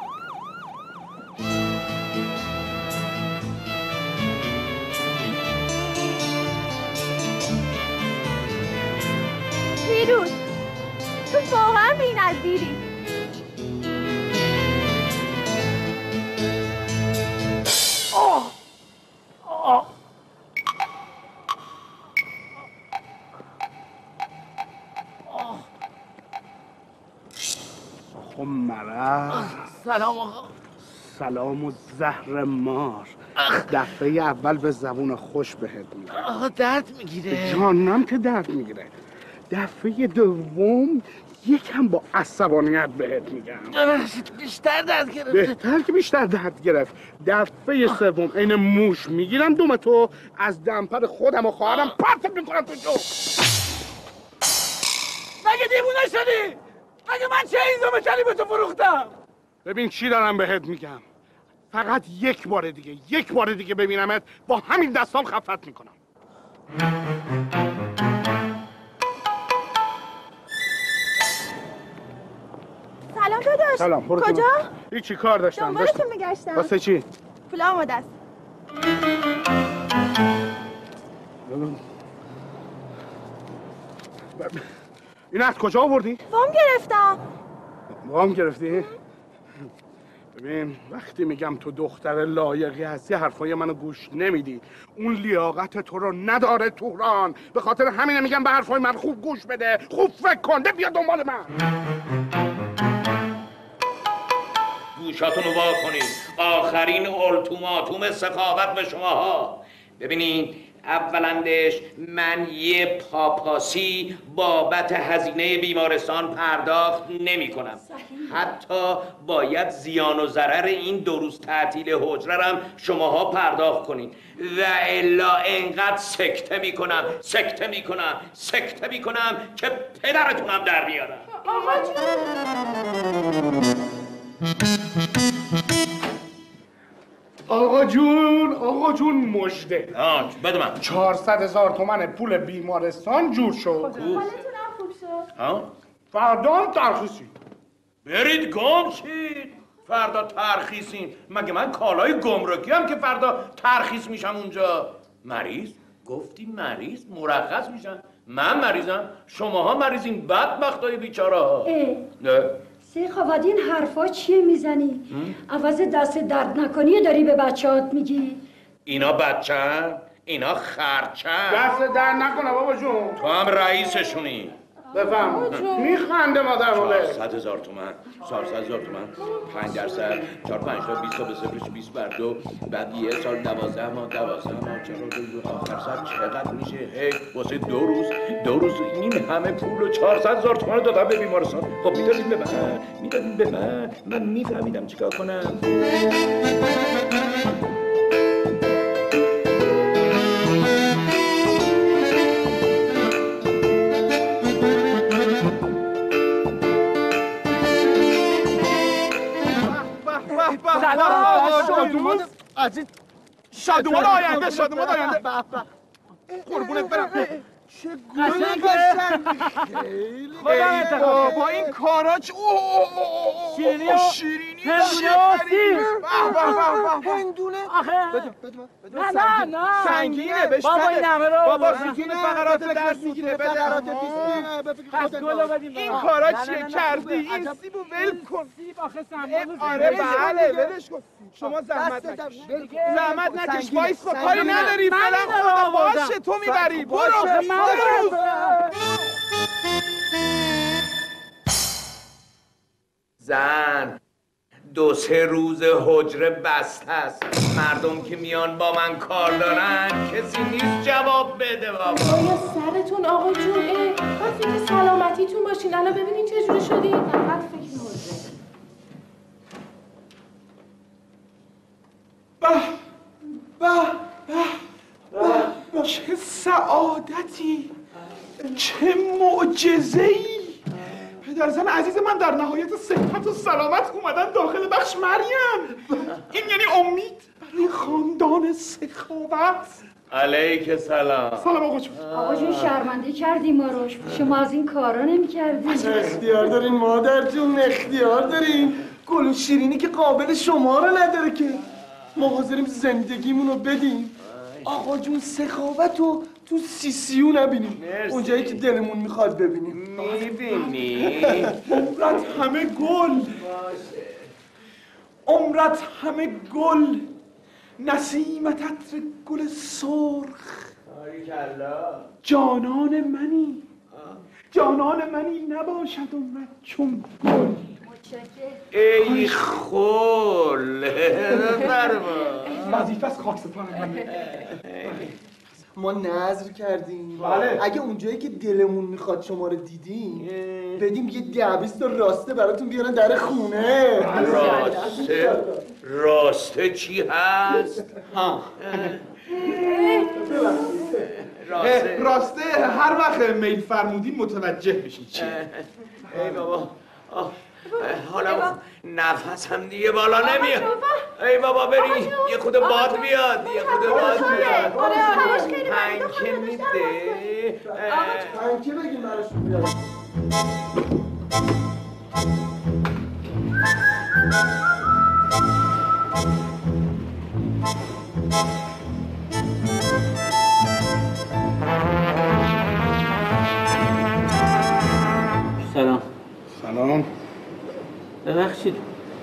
S13: پیروز تو واقعا بی‌نظیری.
S2: آه آه
S16: خب مرد
S2: سلام آقا.
S16: سلام و زهر مار. دفعه اول به زبون خوش بهت میگم.
S2: آقا درد میگیره.
S16: جانم که درد میگیره. دفعه دوم یکم با عصبانیت بهت میگم.
S2: ببخشید بیشتر درد گرفت.
S16: بهتر که بیشتر درد گرفت. دفعه سوم عین موش میگیرم دوم تو از دمپر خودم و خواهرم پرتت میکنم تو جو.
S2: مگه دیوونه شدی؟ مگه من چه این زمه کلی به تو فروختم؟
S16: ببین چی دارم بهت میگم. فقط یک بار دیگه یک بار دیگه ببینمت با همین دستام خفت میکنم.
S13: سلام داداش.
S16: سلام.
S13: کجا؟
S16: هیچی کار داشتم.
S13: دنبالتون میگشتم.
S16: واسه چی؟
S13: پولام و دست.
S16: این از کجا آوردی؟
S13: وام گرفتم.
S16: وام گرفتی؟ ببین وقتی میگم تو دختر لایقی هستی حرفای منو گوش نمیدی. اون لیاقت تو رو نداره تهران. به خاطر همینه میگم به حرفای من خوب گوش بده، خوب فکر کن، بیا دنبال من.
S17: گوشاتونو وا کنید. آخرین التیماتوم سخاوت به شماها. ببینید اولندش من یه پاپاسی بابت هزینه بیمارستان پرداخت نمی کنم. حتی باید زیان و ضرر این دو روز تعطیل حجره هم شماها پرداخت کنید و الا انقدر سکته می کنم سکته می کنم سکته می کنم که پدرتونم در بیارم.
S11: آقا جون
S16: آقا جون آقا جون مژده.
S17: آه بده من.
S16: چهارصد هزار تومن پول بیمارستان جور شد.
S11: حالتونم خوب شد.
S17: ها؟
S16: فردا هم ترخیصی.
S17: برید گم شید. فردا ترخیصین. مگه من کالای گمرکی هم که فردا ترخیص میشم اونجا؟ مریض؟ گفتی مریض؟ مرخص میشم. من مریضم؟ شماها مریضین بدبختای بیچاره ها. نه.
S5: سخاوت این حرفا چیه میزنی؟ عوض دست درد نکنی داری به بچه‌هات میگی؟
S17: اینا بچه‌ن؟ اینا خرچن؟
S16: دست درد نکنه بابا جون.
S17: تو هم رئیسشونی.
S16: بفهم. میخنده مادر ماله.
S17: چهارصد هزار تومن. چهارصد هزار تومن. پنج درصد. چهار پنج تا بیست تا به صفرش بیست بر دو. بعد یه سال دوازده ماه دوازده ماه چهار آخر سر چقدر میشه؟ هی واسه دو روز دو روز این همه پول و چهارصد هزار تومن رو دادم به بیمارستان. خب میدادیم به من میدادیم به من من میفهمیدم چیکار کنم.
S8: سلام شادومان عزیز شادومان آینده شادومان آینده قربونت برم چه گل قشنگی خیلی بابا این کارا چه
S2: شیرینی
S8: شیرینی
S2: هندونه آخه نه نه نه
S8: سنگینه بهش
S2: بابا این همه رو
S8: بابا ستون فقرات درس میگیره فقرات این کارا چیه کردی این سیبو ول کن
S2: سیب آخه سمبل
S8: آره بله ولش کن شما زحمت نکش زحمت نکش وایس کاری نداری فعلا خدا باشه تو میبری برو
S17: زن دو سه روز حجره بسته است. مردم که میان با من کار دارن کسی نیست جواب بده بابا.
S11: آیا سرتون آقا جون من فکر سلامتیتون باشین. الان ببینین چه جوری شدین. فقط فکر حجره.
S8: به به به
S3: چه سعادتی، چه معجزه‌ای. پدرزن عزیز من در نهایت صحت و سلامت اومدن داخل بخش مریم. این یعنی امید برای خاندان سخاوت.
S17: علیک سلام.
S3: سلام آقا جون.
S5: آقا جون شرمنده کردی ما رو، شما از این کارا نمی‌کردی.
S6: اختیار دارین مادر جون، اختیار دارین. گل و شیرینی که قابل شما رو نداره که. ما حاضریم زندگیمون رو بدیم. آقا جون سخاوت رو تو سیسیو نبینیم، اونجایی که دلمون میخواد ببینیم.
S17: میبینی؟
S3: عمرت همه گل، عمرت همه گل، نسیمت عطر گل سرخ. جانان منی، جانان منی نباشد عمرت چون گل.
S17: ای خل
S3: بفرما. وظیفه از خاکستان من.
S6: ما نظر کردیم
S3: بله.
S6: اگه اونجایی که دلمون میخواد شما رو دیدیم بدیم یه ده بیست تا راسته براتون بیارن در خونه.
S17: راسته؟ راسته چی هست؟
S3: ها
S17: راسته
S3: راسته هر وقت میل فرمودین متوجه بشین چی.
S17: ای بابا حالا نفسم دیگه بالا نمیاد. ای بابا بریم یه خود باد بیاد، یه خود باد بیاد. پنکه میده.
S6: پنکه بگیم براشون بیاد.
S2: سلام.
S16: سلام.
S2: ببخشید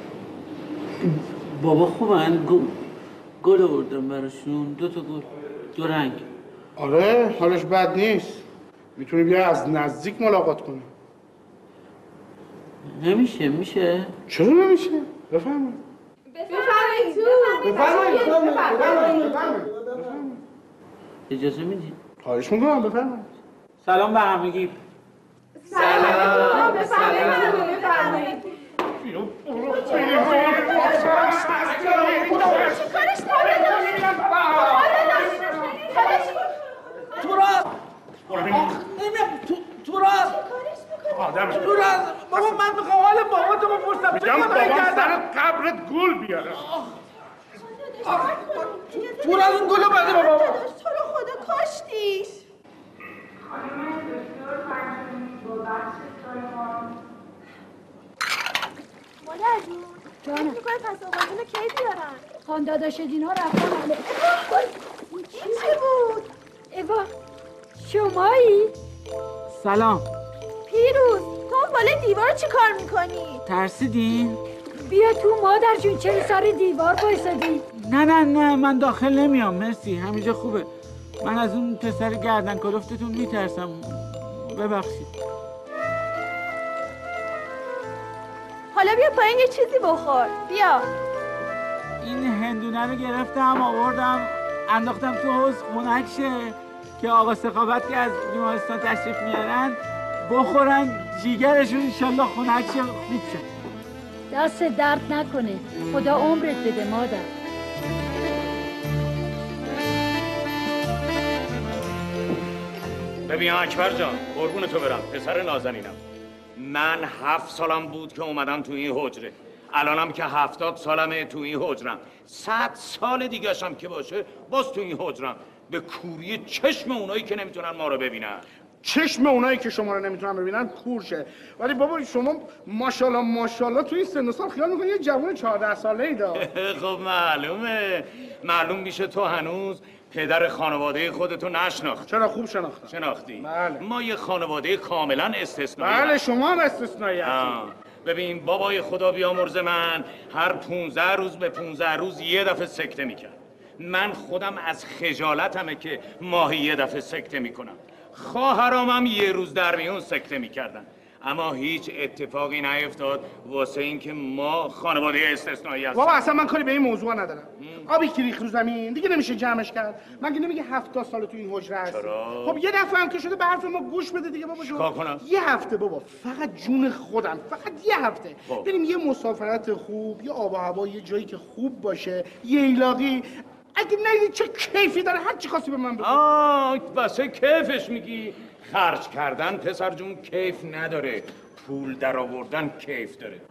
S2: بابا خوبن؟ گل آوردم براشون، دو تا گل، دو رنگ.
S16: آره حالش بد نیست، میتونی بیا از نزدیک ملاقات کنی.
S2: نمیشه. میشه؟
S16: چرا نمیشه؟ بفرمایید.
S11: بفرمایید تو.
S16: بفرمایید.
S11: بفرمایید.
S2: اجازه میدید؟
S16: خواهش میکنم بفرمایید.
S2: سلام به همگی.
S11: سلام. بفرمایید. بفرمایید.
S2: تو راست تو راست تو راست بابا من میخوام حال بابا تو بپرسم.
S16: میگم بابا سر قبرت گل بیاره.
S2: تو راست اون گلو بده بابا.
S11: تو رو خدا کاشتیش.
S5: مادر جون جانم میکنه پس آقایون رو کی بیارن؟ خان داداش دینا رفتن همه. این چی بود؟ ایوا شمایی؟
S2: سلام.
S13: پیروز تو بالای دیوار چی کار میکنی؟
S2: ترسیدین؟
S5: بیا تو مادر جون، چرا سر دیوار بایستادی؟
S2: نه نه نه من داخل نمیام مرسی، همینجا خوبه. من از اون پسر گردن کلفتتون میترسم، ببخشید.
S13: حالا بیا پایین یه چیزی بخور، بیا.
S2: این هندونه رو گرفتم آوردم انداختم تو حوض خنک شه که آقا سخاوت که از بیمارستان تشریف میارن بخورن جیگرشون انشالله خنک شه خوب شه.
S5: دست درد نکنه، خدا عمرت بده مادر.
S17: ببین اکبر جان قربون تو برم، پسر نازنینم. من هفت سالم بود که اومدم تو این حجره، الانم که هفتاد سالمه تو این حجرم. صد سال دیگه شم که باشه باز تو این حجرم، به کوری چشم اونایی که نمیتونن ما رو ببینن.
S16: چشم اونایی که شما رو نمیتونن ببینن کورشه. ولی بابا شما ماشاءالله ماشاءالله تو این سن و سال خیال میکنی یه جوان چهارده ساله ای دا.
S17: خب معلومه، معلوم میشه تو هنوز پدر خانواده خودتو نشناخت.
S16: چرا خوب شناختم.
S17: شناختی؟
S16: بله.
S17: ما یه خانواده کاملا استثنایی.
S16: بله شما هم استثنایی هستید.
S17: ببین بابای خدا بیامرز من هر پونزده روز به پونزده روز یه دفعه سکته میکرد. من خودم از خجالتمه که ماهی یه دفعه سکته میکنم. خواهرام هم یه روز در میون سکته میکردن، اما هیچ اتفاقی نیفتاد واسه اینکه ما خانواده استثنایی هستیم.
S16: بابا اصلا من کاری به این موضوع ندارم. آبی که ریخت رو زمین دیگه نمیشه جمعش کرد. من که نمیگه هفتاد سال تو این حجره هستی.
S17: چرا؟
S16: خب یه دفعه هم که شده به حرف ما گوش بده دیگه بابا.
S17: چیکار کنم؟
S16: یه هفته بابا، فقط جون خودم، فقط یه هفته بریم یه مسافرت خوب، یه آب و هوا، یه جایی که خوب باشه، یه ایلاقی. اگه ندیدی چه کیفی داره هر چی خواستی به من بگو.
S17: آه واسه کیفش میگی؟ خرج کردن پسر جون کیف نداره، پول در آوردن کیف داره.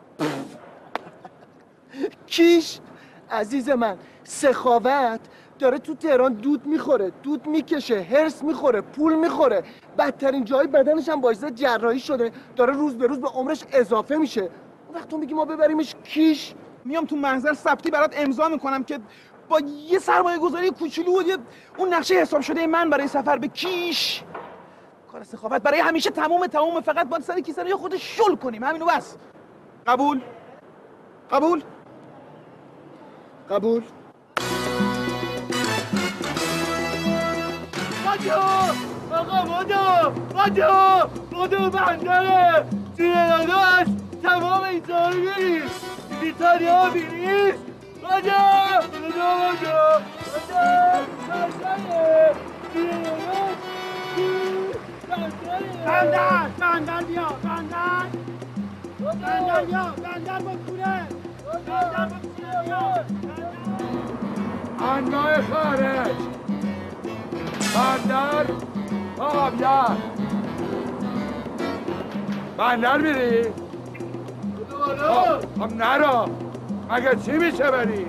S6: کیش عزیز من، سخاوت داره تو تهران دود میخوره، دود میکشه، هرس میخوره، پول میخوره، بدترین جای بدنش هم باعث جراحی شده، داره روز به روز به عمرش اضافه میشه. اون وقت تو میگی ما ببریمش کیش؟
S8: میام تو محضر ثبتی برات امضا میکنم که با یه سرمایه گذاری کوچولو و یه اون نقشه حساب شده من برای سفر به کیش، کار سخاوت برای همیشه تموم تموم، فقط باید سر کیسه رو یه خود شل کنیم، همینو بس. قبول؟ قبول؟
S6: قبول؟
S4: بادو! آقا بادو! بادو! بادو بندره! سینه‌داش تمام اینجا رو می‌ریم! بیتاریا بیریست! بادو! بادو بادو! بادو! بندره! سینه‌داش! بندر! بندر بیا! بندر! بندر بیا! بندر با کوره! بندر با کوره بیا!
S16: انواع خارج بندر آقا بیا بندر میری؟ خب خب نرو مگه چی میشه بری؟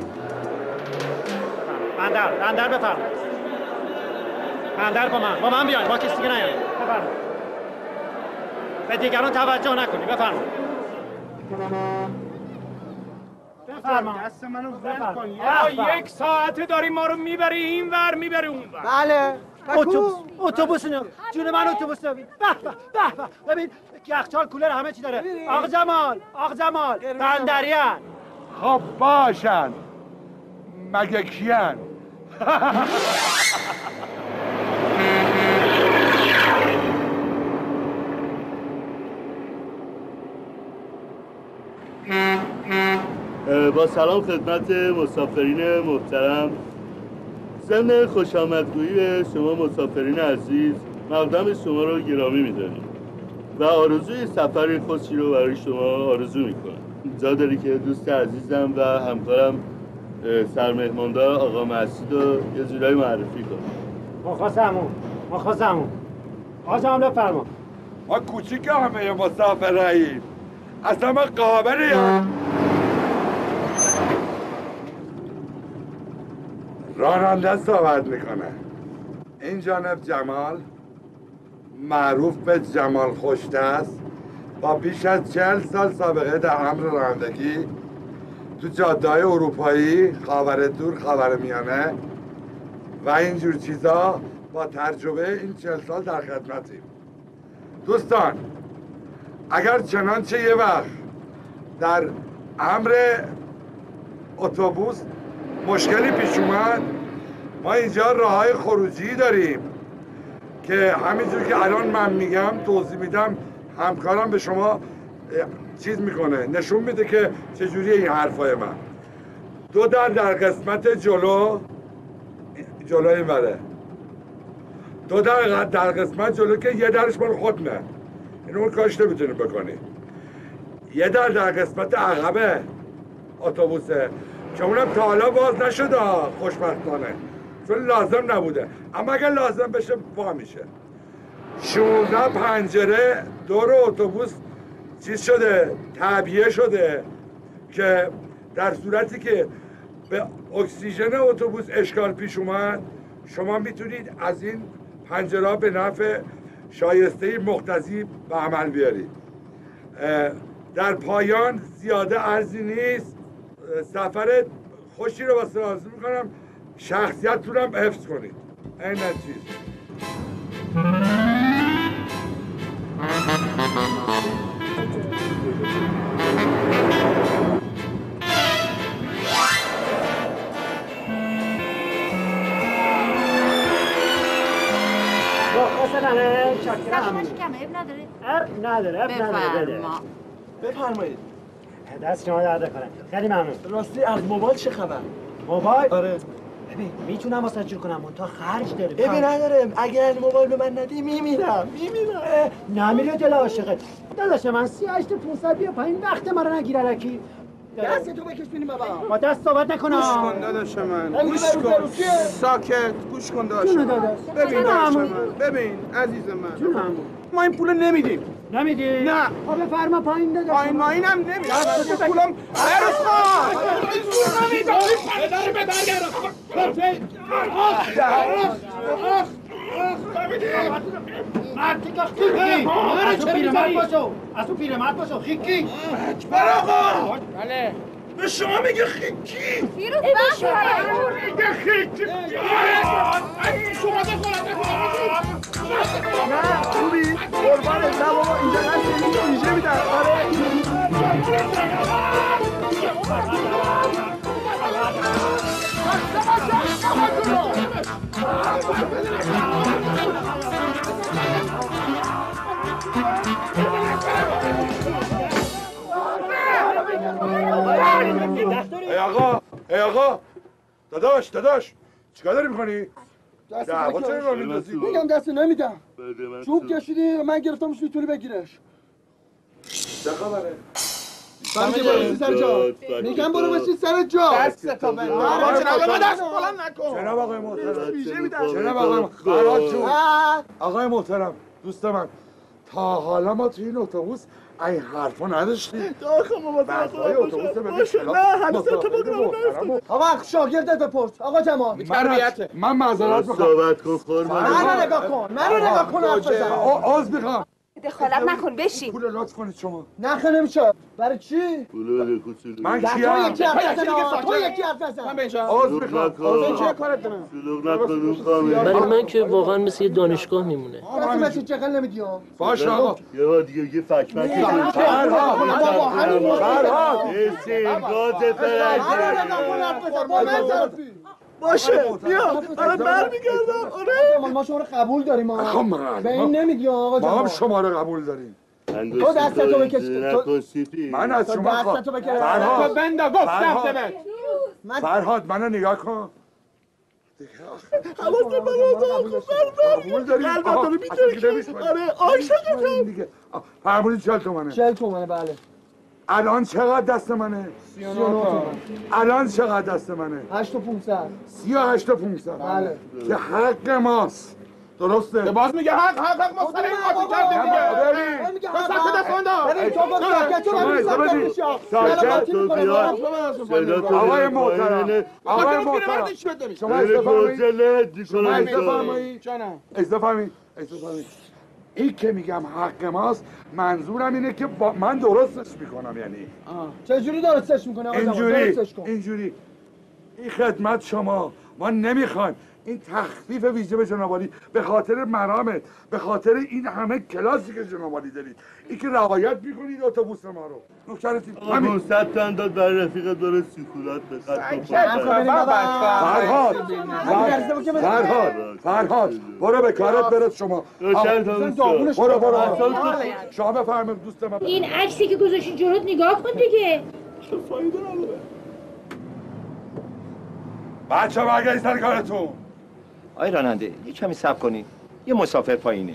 S18: بندر بندر بفرمایید بندر با من با من بیاین با کسی دیگه نیاین بفرمایید به دیگران توجه نکنید بفرمایید بفرمایید
S16: دست منو ول کن.
S17: یک ساعته داری ما رو میبری این ور میبری اون ور.
S6: بله.
S18: اتوبوس اتوبوس نه جون من اتوبوس نه. به به به به ببین یخچال کولر همه چی داره. آقا جمال آقا جمال بندریان.
S16: خب باشن مگه کیان؟
S19: با سلام خدمت مسافرین محترم، ضمن خوش آمدگویی به شما مسافرین عزیز مقدم شما رو گرامی می‌داریم و آرزوی سفری خوشی رو برای شما آرزو می‌کنم. جا داری که دوست عزیزم و همکارم سرمهماندار آقا مسعود رو یه جورایی معرفی کنم.
S18: مخواستمون مخواستمون آقا جمال بفرما.
S16: ما کوچیک همه مسافراییم اصلا ما قابلیم. راننده صحبت میکنه. این جانب جمال معروف به جمال خوشدست با بیش از چهل سال سابقه در امر رانندگی تو جاده‌های اروپایی، خاورمیانه، خاورمیانه و اینجور چیزا با تجربه این چهل سال در خدمتیم. دوستان اگر چنانچه یه وقت در امر اتوبوس مشکلی پیش اومد، ما اینجا راههای خروجی داریم که همینجور که الان من میگم توضیح میدم، همکارم به شما چیز میکنه، نشون میده که چجوریه این حرفای من. دو در در قسمت جلو جلو این بره، دو در در قسمت جلو که یه درش مال خودمه، اینو کاش نمیتونی بکنی. یه در در قسمت عقبه اتوبوسه که اونم تا حالا باز نشده خوشبختانه، چون لازم نبوده، اما اگر لازم بشه وا میشه. شانزده پنجره دور اتوبوس چیز شده، تعبیه شده که در صورتی که به اکسیژن اتوبوس اشکال پیش اومد، شما میتونید از این پنجره به نفع شایسته مقتضی به عمل بیارید. در پایان زیاده عرضی نیست، سفر خوشی رو واسه آرزو میکنم، شخصیتتون هم حفظ کنید. این چیز
S18: نه شکرم
S5: کمه اب نداره؟
S18: اب نداره اب نداره.
S6: بفرمایید.
S18: دست شما درد کنه. خیلی ممنون.
S6: راستی از موبایل چه خبر؟
S18: موبایل؟
S6: آره.
S18: ببین میتونم واسه جور کنم اون تا خرج داره.
S6: ببین نداره، اگر موبایل به من ندی میمیرم میمیرم.
S18: نمیره دل عاشقت. داداش من سی و هشت پونصد بیا پایین وقت ما رو نگیر الکی.
S6: دست تو بکش بینیم بابا.
S18: با دست صحبت نکنه.
S8: گوش کن داداش من.
S6: همین
S8: گوش
S6: برو
S8: کن.
S6: برو چیه؟
S8: ساکت. گوش کن داداش.
S18: جون داداش.
S8: ببین
S18: جون
S8: داداش
S18: عمو.
S8: من. ببین عزیز من.
S18: جون عمو.
S8: ما این پول نمیدیم.
S18: نمیدی؟
S8: نه.
S18: خب بفرما پایین داداش.
S8: پایین ماین هم نمیدیم. پولم عرض خان. نمیدم. پدر به برگردم.
S18: مرتی که خیکی نره چه پیرمرد باشو از تو پیرمرد باشو خیکی
S8: اکبر آقا
S18: بله
S8: به شما میگه خیکی
S5: فیروز بخش
S8: میگه خیکی شما دخالت
S6: نه خوبی؟ قربانت نه بابا اینجا نشد اینجا میدن
S16: ای آقا ای آقا داداش داداش چیکار داری میکنی؟ دعوا چرا راه میندازی؟
S6: میگم دست نمیدم چوب کشیدی من گرفتمش میتونی بگیرش
S16: چه خبره؟
S6: بچه برو سر جا میگم برو بشین سر جا
S8: دست تا بند جناب ما دست بلند نکن
S16: جناب آقای محترم جناب آقای محترم آقای محترم دوست من تا حالا ما توی این اتوبوس این حرفا نداشتیم
S6: داخل ما
S16: بسای اتوبوس بده
S6: نه هنوز اتفاق نمیفته آقا شاگردت بپرس آقا جمال
S16: من من معذرت میخوام
S19: صحبت کن خورمان
S6: منو نگاه کن منو نگاه کن حرف بزن
S16: عذر میخوام
S5: دخالت نکن بشین
S16: پول لطف کنید شما
S6: نخه نمیشه برای چی؟
S19: پول بده کوچولو
S16: من
S6: تو
S16: کیم؟
S6: یکی حرف بزن تو یکی حرف بزن
S8: من به اینجا
S16: عذر میخوام
S8: چه کارت دارم
S19: شلوغ نکن اون کامل
S20: برای من که واقعا مثل یه دانشگاه میمونه
S6: کسی مثل چقل نمیدی ها
S16: باشه آقا
S19: یه بار دیگه یه فکمک
S6: فرهاد
S19: فرهاد اسیم گاز فرنگی
S6: باشه بیا آره برمیگردم آره ما شما رو قبول داریم آقا به این نمیدی آقا
S16: ما هم
S6: جمال
S16: شما رو قبول داریم
S6: تو دستتو بکش
S16: من از شما خواهم
S6: دستتو بکش
S16: فرهاد
S8: بنده گفتم سبت
S16: فرهاد منو نگاه کن
S6: حواست به من
S16: قبول داریم
S6: قلبت رو میتونی آره آیشا
S16: دیگه فرمودی چهل تومنه
S6: چهل تومنه بله
S16: الان چقدر دست منه؟
S6: سی و نه تومن
S16: الان چقدر دست منه؟
S6: هشت و پونصد
S16: سی و هشت و پونصد
S6: بله
S16: که حق ماست درسته؟
S8: باز میگه حق حق حق ما سر این قاطی کردیم دیگه تو سکت دفنده
S6: ببین تو با ساکت تو ببین ساکت میشه
S16: ساکت
S19: تو بیاد
S16: آقای محترم آقای محترم شما
S19: بفرمایید
S16: شما بفرمایید اجازه فرمایید اجازه فرمایید این که میگم حق ماست منظورم اینه که با من درستش میکنم یعنی
S6: چجوری درستش میکنه آقا جوان درستش کن
S16: اینجوری این خدمت شما ما نمیخوایم این تخفیف ویژه به جناب عالی به خاطر مرامت به خاطر این همه کلاسی که جناب عالی دارید این که رعایت میکنید اتوبوس ما رو نوکرتیم
S19: همین صد تا داد برای رفیقت برای سکولات بخواد
S16: فرهاد فرهاد فرهاد برو به کارت برات شما برو برو شما بفرمایید دوست من
S5: این عکسی که گذاشتی جلوت نگاه کن دیگه
S16: چه فایده نداره بچه برگردید سر کارتون
S21: آی راننده یه کمی صبر کنید یه مسافر پایینه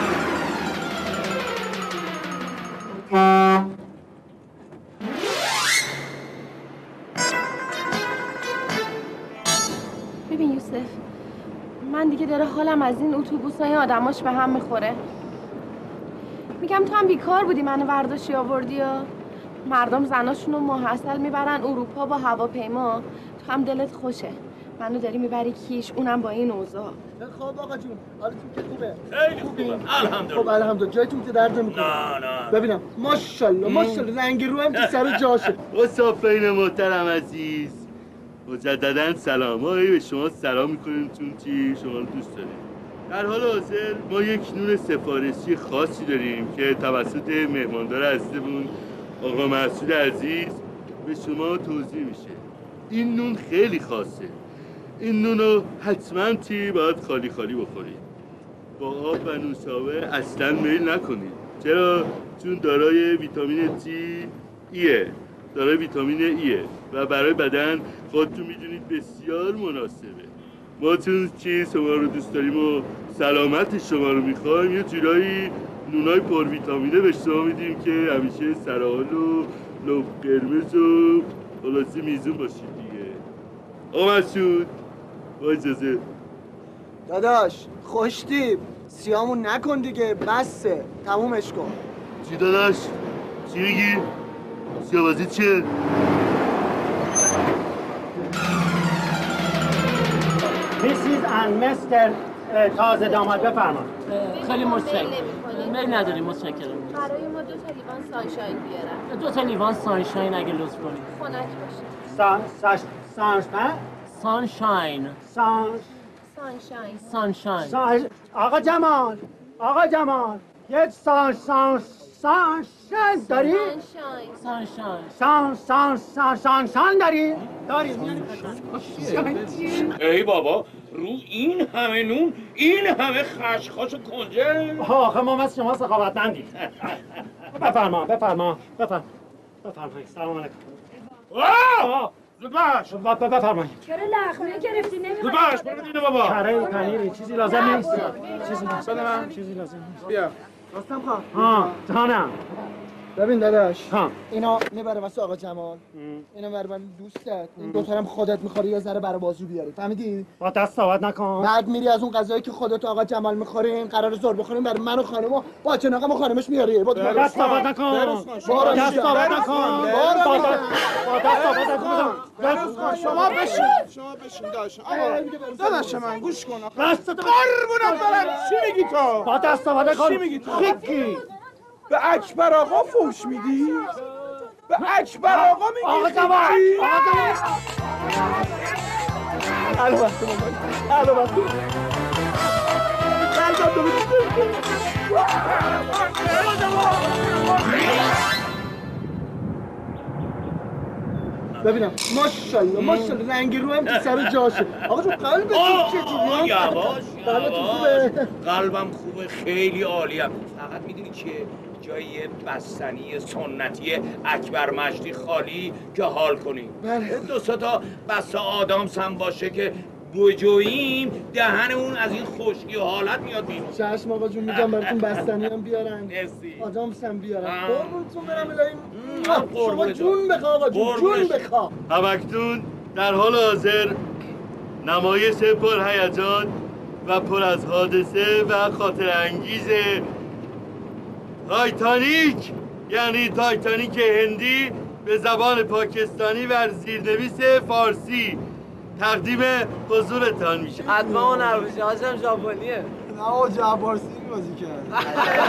S11: ببین یوسف من دیگه داره حالم از این اتوبوسای آدماش به هم میخوره میگم تو هم بیکار بودی منو ورداشتی آوردی یا مردم زناشونو محصل میبرن اروپا با هواپیما تو هم دلت خوشه منو داری میبری کیش اونم با این اوضاع
S6: خب آقا جون حالتون که خوبه
S17: خیلی خوبه الحمدلله
S6: خب الحمدلله جایتون که درد نمیکنه
S17: نه نه
S6: ببینم ماشاءالله ماشاءالله رنگ رو هم تو سر جاشه
S19: مسافرین محترم عزیز مجددا سلام ما به شما سلام میکنیم چون چی شما رو دوست داریم در حال حاضر ما یک نون سفارشی خاصی داریم که توسط مهماندار عزیزمون آقا مسعود عزیز به شما توضیح میشه این نون خیلی خاصه این نون رو حتما چی باید خالی خالی بخورید با آب و نوشابه اصلا میل نکنید چرا؟ چون دارای ویتامین تی ایه دارای ویتامین ایه و برای بدن خودتون میدونید بسیار مناسبه ما چون چی شما رو دوست داریم و سلامت شما رو میخوایم یه جورایی نونای پر ویتامینه به شما میدیم که همیشه سرحال و لب قرمز و خلاصی میزون باشید دیگه. آقا مسعود با اجازه.
S6: داداش خوشتیب سیامون نکن دیگه، بسه تمومش کن.
S19: چی داداش؟ چی میگی؟ سیاوازی چیه؟
S18: میسیز اند مستر تازه داماد بفرما.
S20: خیلی متشکرم. میل نداریم متشکرم.
S11: برای ما دو تا لیوان سانشاین بیارم.
S20: دو تا لیوان سانشاین اگه لطف کنید.
S11: خنک باشه.
S18: سان ساش سانش نه؟
S20: سانشاین.
S18: سان
S11: سانشاین.
S20: سانشاین.
S18: سان آقا جمال آقا جمال یک سان سان سانشاین داری؟
S20: سانشاین.
S18: سان سان سان سانشاین داری؟ داری.
S17: ای بابا رو این همه نون این همه خشخاش و کنجه.
S18: آخه ما از شما سخاوتمندیم. بفرما بفرما بفرما بفرمایید. سلام علیکم.
S17: آه زباش
S18: بفرمایید.
S5: چرا لغمه گرفتی نمیخوای؟
S17: زباش برو دیده بابا.
S18: کره پنیری چیزی لازم نیست. چیزی
S8: بده من.
S18: چیزی لازم نیست.
S8: بیا.
S6: راستم خواهم.
S18: ها جانم.
S6: ببین داداش
S18: ها
S6: اینا میبره واسه آقا جمال، اینا برای من دوستت، این دو تا هم خودت میخوری یه ذره برای بازو بیاری، فهمیدی؟
S18: با دست صحبت نکن.
S6: بعد میری از اون غذایی که خودت و آقا جمال میخوریم قرار زور بخوریم برای من و خانمو با چناقم و خانمش میاری. با
S18: دست صحبت نکن.
S6: با
S18: دست صحبت نکن. با دست صحبت نکن.
S8: شما بشین شما بشین داش. آقا داداش من گوش کن.
S18: دست
S8: قربونت برم. چی میگی تو؟
S18: با دست صحبت نکن.
S8: چی میگی تو؟
S18: خیکی
S8: به اکبر آقا فوش میدی؟ به اکبر آقا میگی؟
S18: آقا جمال آقا جمال
S6: الو وقت موبایل الو وقت قلبم دو ببینم ماشاءالله ماشاءالله رنگ رو هم تو سر جاشه. آقا جو قلبت چجوریه؟
S17: یواش
S6: قلبت
S17: یواش.
S6: خوبه؟
S17: قلبم خوبه خیلی عالیم. فقط میدونی چیه؟ جای یه بستنی سنتی اکبر مشتی خالی که حال کنیم. دو سه تا بسته آدامس هم باشه که بجوییم دهن اون از این خشکی و حالت میاد بیرون.
S6: چشم آقا جون میگم براتون بستنی هم بیارن.
S17: مرسی.
S6: آدامس هم بیارن. قربونتون برم الهی. شما جون بخوا آقا جون جون بخوا.
S19: همکنون در حال حاضر نمایش پر هیجان و پر از حادثه و خاطر انگیز تایتانیک یعنی تایتانیک هندی به زبان پاکستانی و زیرنویس فارسی تقدیم حضورتان میشه.
S1: حتما اون عربیشه هاشم ژاپنیه.
S6: نه آقا جعبارسی بازی کرد.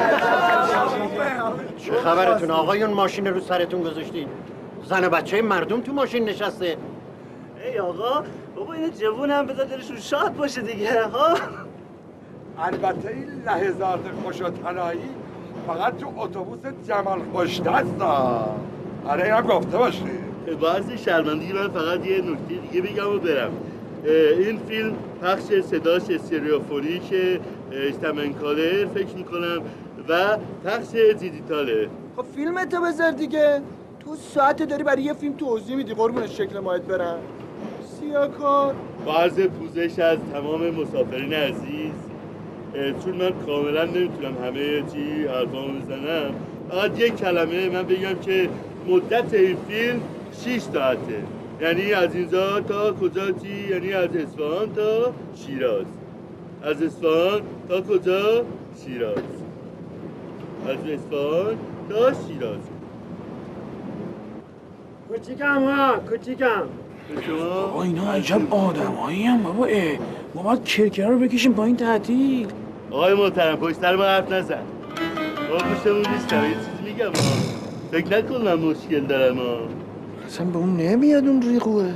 S18: چه خبرتون آقایون؟ ماشین رو سرتون گذاشتین؟ زن و بچه مردم تو ماشین نشسته.
S1: ای آقا بابا این جوون هم بذار دلشون شاد باشه دیگه ها.
S16: البته این لحظات خوش و تنایی فقط تو اتوبوس جمال خوشدست ها. آره اینم گفته باشی.
S19: بعضی شرمندگی من فقط یه نکته دیگه بگم و برم. این فیلم پخش صداش استریوفونیک اشتمن کالر فکر میکنم و پخش دیجیتاله.
S6: خب فیلمتو بذار دیگه. تو ساعت داری برای یه فیلم توضیح میدی قربون شکل ماهت برم. سیاکار
S19: با عرض پوزش از تمام مسافرین عزیز، چون من کاملا نمیتونم همه چی حرفامو بزنم، فقط یک کلمه من بگم که مدت این فیلم شش ساعته. یعنی از اینجا تا کجا چی؟ یعنی از اصفهان تا شیراز. از اصفهان تا کجا؟ شیراز. از اصفهان تا شیراز.
S18: کوچیکم ها کوچیکم.
S3: بابا اینا عجب آدمایی هم بابا. ما باید کرکره رو بکشیم با این تعطیل.
S19: آقای محترم پشت سر ما حرف نزن. ما پشتمون نیستم. یه چیزی میگم ها. فکر نکن من مشکل دارم ها.
S6: اصلا به اون نمیاد اون ریقوه.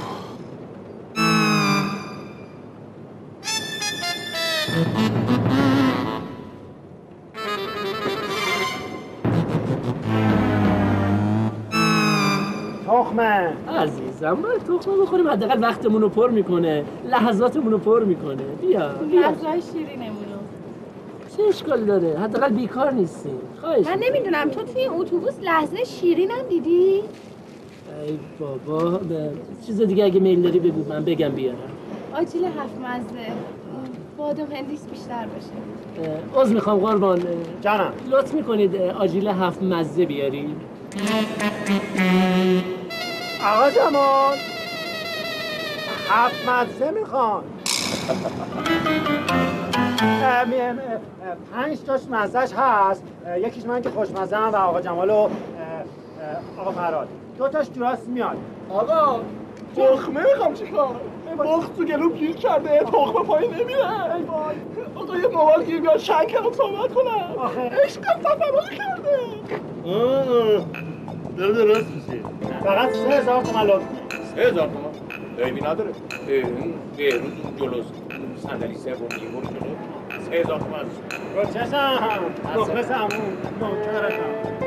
S18: تخمه
S20: عزیزم باید تخمه بخوریم، حداقل وقتمون رو پر میکنه، لحظاتمون رو پر میکنه. بیا بیا
S11: غذای شیرینمونو.
S20: چه اشکالی داره؟ حداقل بیکار نیستیم. خواهش
S11: من نمیدونم تو توی اتوبوس لحظه شیرینم دیدی؟
S20: ای بابا به چیز دیگه اگه میل داری بگو من بگم بیارم.
S11: آجیل هفت مزه بادم هندیس بیشتر باشه.
S20: عذر میخوام قربان
S18: جانم
S20: لطف میکنید آجیل هفت مزه بیارید.
S18: آقا جمال هفت مدرسه میخوان پنج تاش مزهش هست، یکیش من که خوشمزه هم و آقا جمال و آقا فراد، دو تاش درست میاد.
S6: آقا تخمه میخوام چیکار؟ بخت تو گلوم گیر کرده، تخمه پایین نمیره. آقا یه موبایل گیر بیاد چند کلام صحبت کنم. عشقم تفرقی کرده.
S19: آه داره درست میشه.
S18: فقط سه هزار تومن لطف.
S17: سه هزار تومن؟ عیبی نداره. اون بهروز اون جلوس صندلی سومی برو جلو. سه هزار تومن
S18: رو چشم تخمه همون نوکرتم.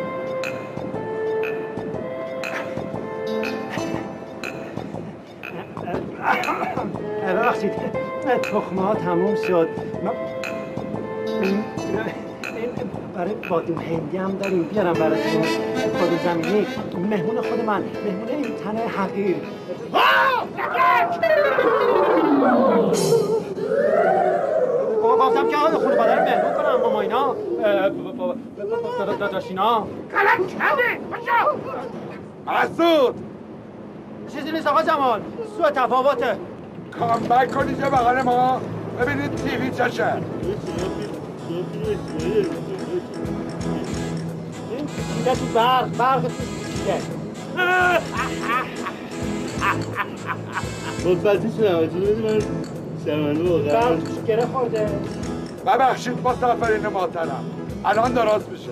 S18: ببخشید تخمه ها تموم شد. برای بادوم هندی هم داریم، بیارم براتون. بادوم زمینی مهمون خود من، مهمون این تن حقیر. گفتم که آقای خونه بادر رو مهمون کنم ماما اینا داداشینا.
S16: کلک کرده باشا مسعود
S18: چیزی نیست آقا جمال، سوء تفاوته.
S16: کامبک کنید یه بغل ما ببینید تیوی چشه.
S18: این پیچیده تو برق، برق توش پیچیده.
S19: متوجه شدم اجازه بدید من شرمنده واقعا.
S18: برق توش گره خورده.
S16: ببخشید مسافرین محترم، الان درست میشه.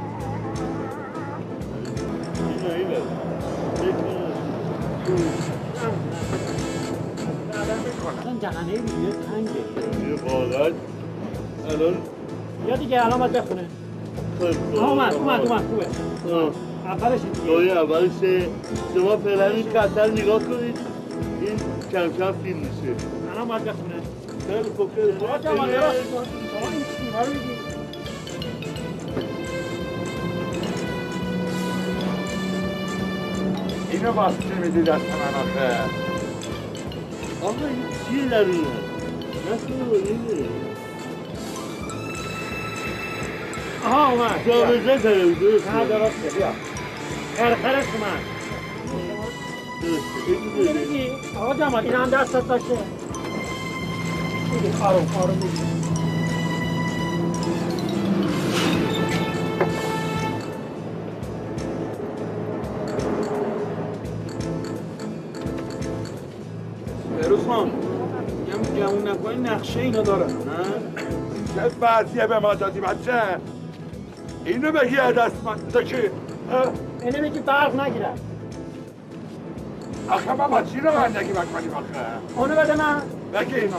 S18: الان دهنه ویدیو تنگه.
S19: واقعا الان
S18: یا دیگه الان باید بخونه. اومد اومد اومد خوبه. اولش دیگه.
S19: اولشه. شما فعلا این قطعه رو نگاه کنید، این کم کم فیلم میشه.
S18: الان باید بخونه.
S19: خیلی خوب خیلی خوب.
S18: آقا جمال شما این سیما رو میگی.
S16: اینو واسه چی میدی دست من آخه؟
S19: آقا این چیه در اونه؟ نسل اینه.
S18: آها اومد.
S19: جابجا کرده بود درسته.
S18: نه درسته بیا. خرخرش اومد.
S19: درسته.
S18: بگی آقا جمال این هم دستت باشه. بگی آروم آروم بگی.
S3: بهروز خان میگم گمون نکنی نقشه اینا دارن نه؟
S16: چه بعضیه به ما دادی بچه؟ اینو بگی از دست من تا کی؟
S18: اینو بگی برق نگیرم.
S16: آخه ما با چی رو بندگی بکنیم آخه؟
S18: اونو بده من.
S16: بگی اینا.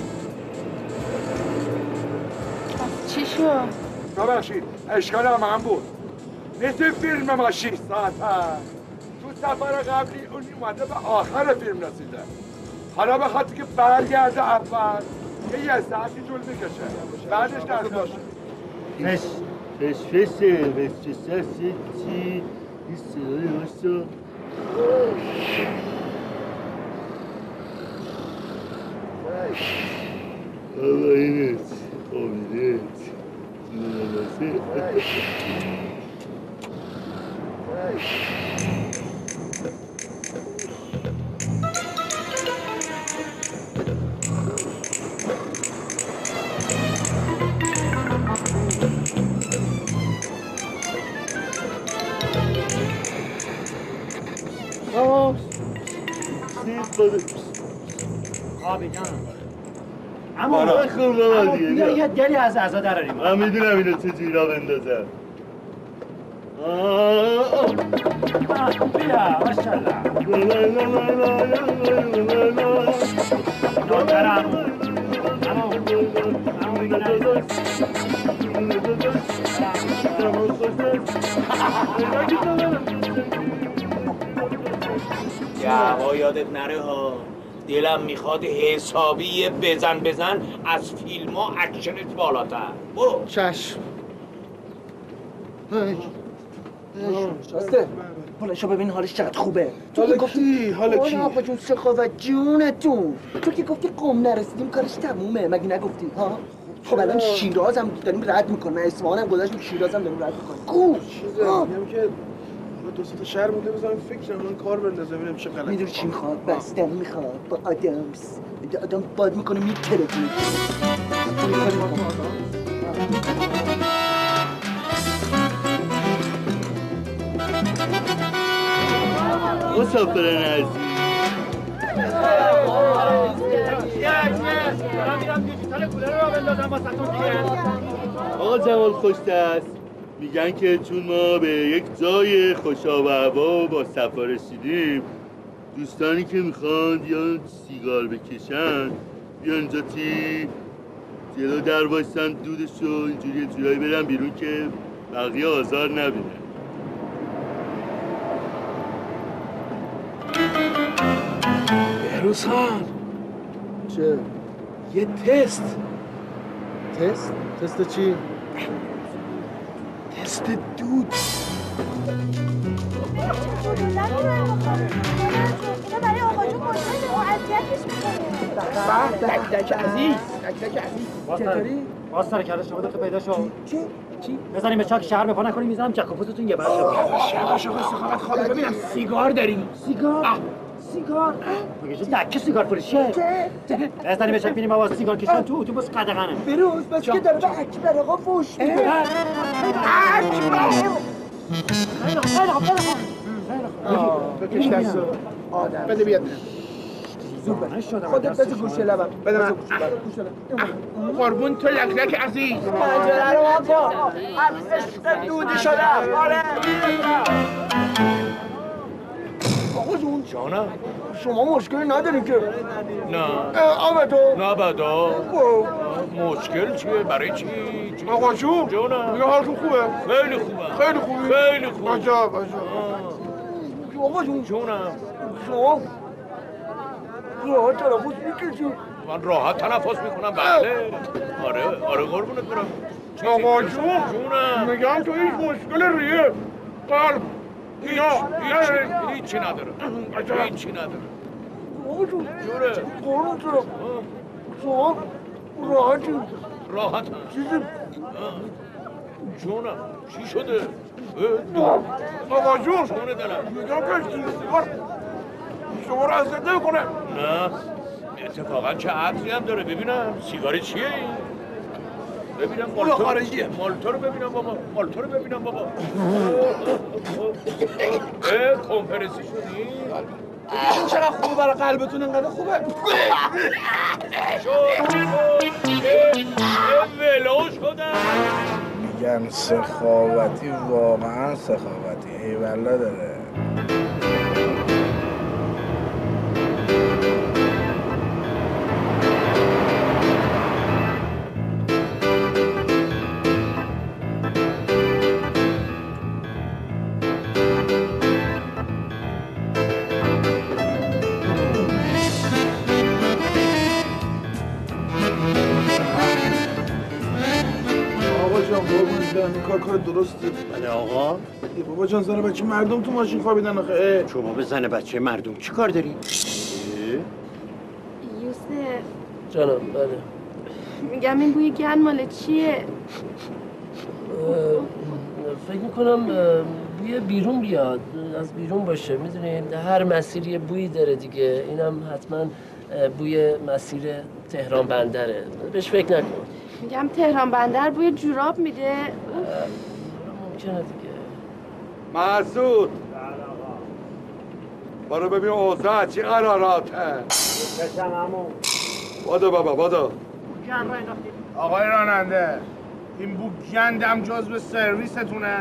S13: چی شد؟
S16: ببخشید اشکال هم هم بود. نیست فیلم ما شیش ساعت هست. تو سفر قبلی اون اومده به آخر فیلم رسیده. حالا به خاطر که برگرده اول یه یه ساعتی طول میکشه. بعدش در باشه.
S19: فش فش فشه فش فشه چی؟ این صدای باشو. بابا اینه خوابیده نمازه.
S18: آه
S19: سیب بده
S18: آبی جانم.
S19: اما بخون بابا دیگه
S18: بیا یه دلی از اعضا دراریم.
S19: من میدونم اینو چجوری را بندازم.
S18: بیا ماشاءالله. نوکرم امو امو بگیرم.
S17: یه هوا یادت نره ها، دلم میخواد حسابی یه بزن بزن از فیلم ها اکشنت بالاتر. برو.
S6: چشم. شاسته حالشو ببین حالش چقدر خوبه.
S3: حالا کی؟ حالا کی؟
S6: آقا جون سخاوت جونتون. تو که گفتی قم نرسیدیم کارش تمومه مگه نگفتی ها؟ خب الان شیراز هم داریم رد میکنیم، اصفهان هم گذاشتیم شیراز هم داریم رد میکنیم. کو؟
S3: میگم که
S8: دو سه تا شهر مونده بزنم فکر کنم کار بندازم ببینم چه غلطی.
S6: میدونی چی میخواد؟ بستنی میخواد با آدمس. آدم باد میکنه میتره توی.
S19: مسافران عزیز آقا جمال خوش‌دست میگن که چون ما به یک جای خوشا و هوا با سفر رسیدیم دوستانی که میخوان یا سیگار بکشن بیان اینجا تی جلو در بایستن دودشو اینجوری جورایی برن بیرون که بقیه آزار نبینن.
S8: بهروز خان
S6: چه؟
S8: یه تست
S6: تست؟ تست چی؟
S8: تست دود.
S5: اینو برای آقا جون مشکل و اذیتش میکنه.
S8: دک دک عزیز دک دک عزیز
S18: چطوری؟ باز سر کرده شما دفعه پیدا شد. چی؟ چی؟ بزنیم به چاک شهر بپا نکنیم میزنم چک و پوستتون یه بر شد.
S8: شهر شما استخابت خواهد ببینم سیگار داریم.
S18: سیگار؟ سیگار؟ مگه چه دکه سیگار فروشه؟ چه؟ بزنیم به چاک بینیم آواز سیگار کشتن تو اتوبوس قدغنه.
S6: بروز بس که داره به اکبر آقا فوش میده. اکبر!
S18: خیلی خوب خیلی خوب خیلی خوب.
S8: بکش دستو. آدم بده بیاد.
S6: خودت بذار گوشه لبم.
S8: بده من. قربون تو لک لک عزیز.
S6: پنجره رو هم با. عشق دودی شدم. آره. آقا جون.
S17: جانم.
S6: شما مشکلی نداریم که؟
S17: نه.
S6: آبدو.
S17: نه بدا. مشکل چیه؟ برای چی؟
S8: آقا جون.
S17: جانم.
S8: میگه حالتون خوبه؟
S17: خیلی خوبه.
S8: خیلی خوبه.
S17: خیلی خوبه.
S8: عجب عجب.
S6: آقا جون.
S17: جونم.
S6: شما راحت تنفس میکشی؟
S17: من راحت تنفس میکنم بله. آره آره قربونت برم.
S8: آقا جون.
S17: جونم.
S8: میگم تو هیچ مشکل ریه قلب
S17: هیچ هیچی نداره. هیچی نداره.
S6: آقا جون.
S17: جوره.
S6: قربون دارم. شما راحتی؟
S17: راحتم.
S6: چیزی؟
S17: جونم. چی شده؟
S8: آقا جون.
S17: جونه دلم.
S8: میگم که این سیگار شما رو اذیت نمیکنه.
S17: نه اتفاقا چه عطری هم داره ببینم. سیگاری چیه این؟ ببینم مالتو
S8: خارجیه.
S17: مالتو رو ببینم بابا. مالتو رو ببینم بابا. اه کنفرنسی شدی؟
S8: این چقدر خوبه برای قلبتون اینقدر خوبه.
S17: ولو شدن.
S7: میگن سخاوتی واقعا سخاوتی هیولا داره.
S8: این کار کار درسته.
S18: بله آقا.
S8: بابا جان زن بچه مردم تو ماشین خوابیدن آخه.
S18: شما به زن بچه مردم چی کار داری؟
S11: یوسف
S20: جانم بله.
S11: میگم این بوی گند مال چیه؟
S20: فکر میکنم بوی بیرون بیاد، از بیرون باشه. میدونید هر مسیری بویی داره دیگه. اینم حتما بوی مسیر تهران بندره. بهش فکر نکن.
S11: میگم تهران بندر بوی جوراب میده.
S20: ممکنه دیگه.
S22: مسعود برو ببین اوضاع چی قراراته.
S18: بشم همون
S22: بادا بابا بادا.
S16: آقای راننده این بو گندم جزو سرویستونه.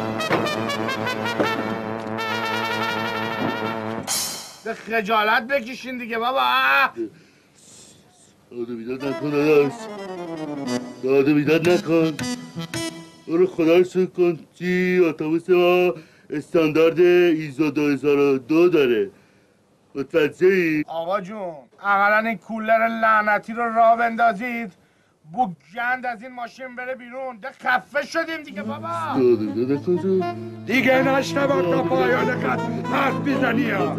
S16: به خجالت بکشین دیگه بابا.
S22: داده بیداد نکن داداش. داده بیداد نکن. برو خدا رو شکر کن چی اتوبوس ما استاندارد ایزو دو هزار و دو داره. متوجهی؟
S16: آقا جون اقلا این کولر لعنتی رو راه بندازید بو گند از این ماشین بره بیرون. ده خفه شدیم دیگه بابا.
S22: داده بیداد نکن جون.
S19: دیگه نشنوار تا پایان قد حرف بیزنی ها.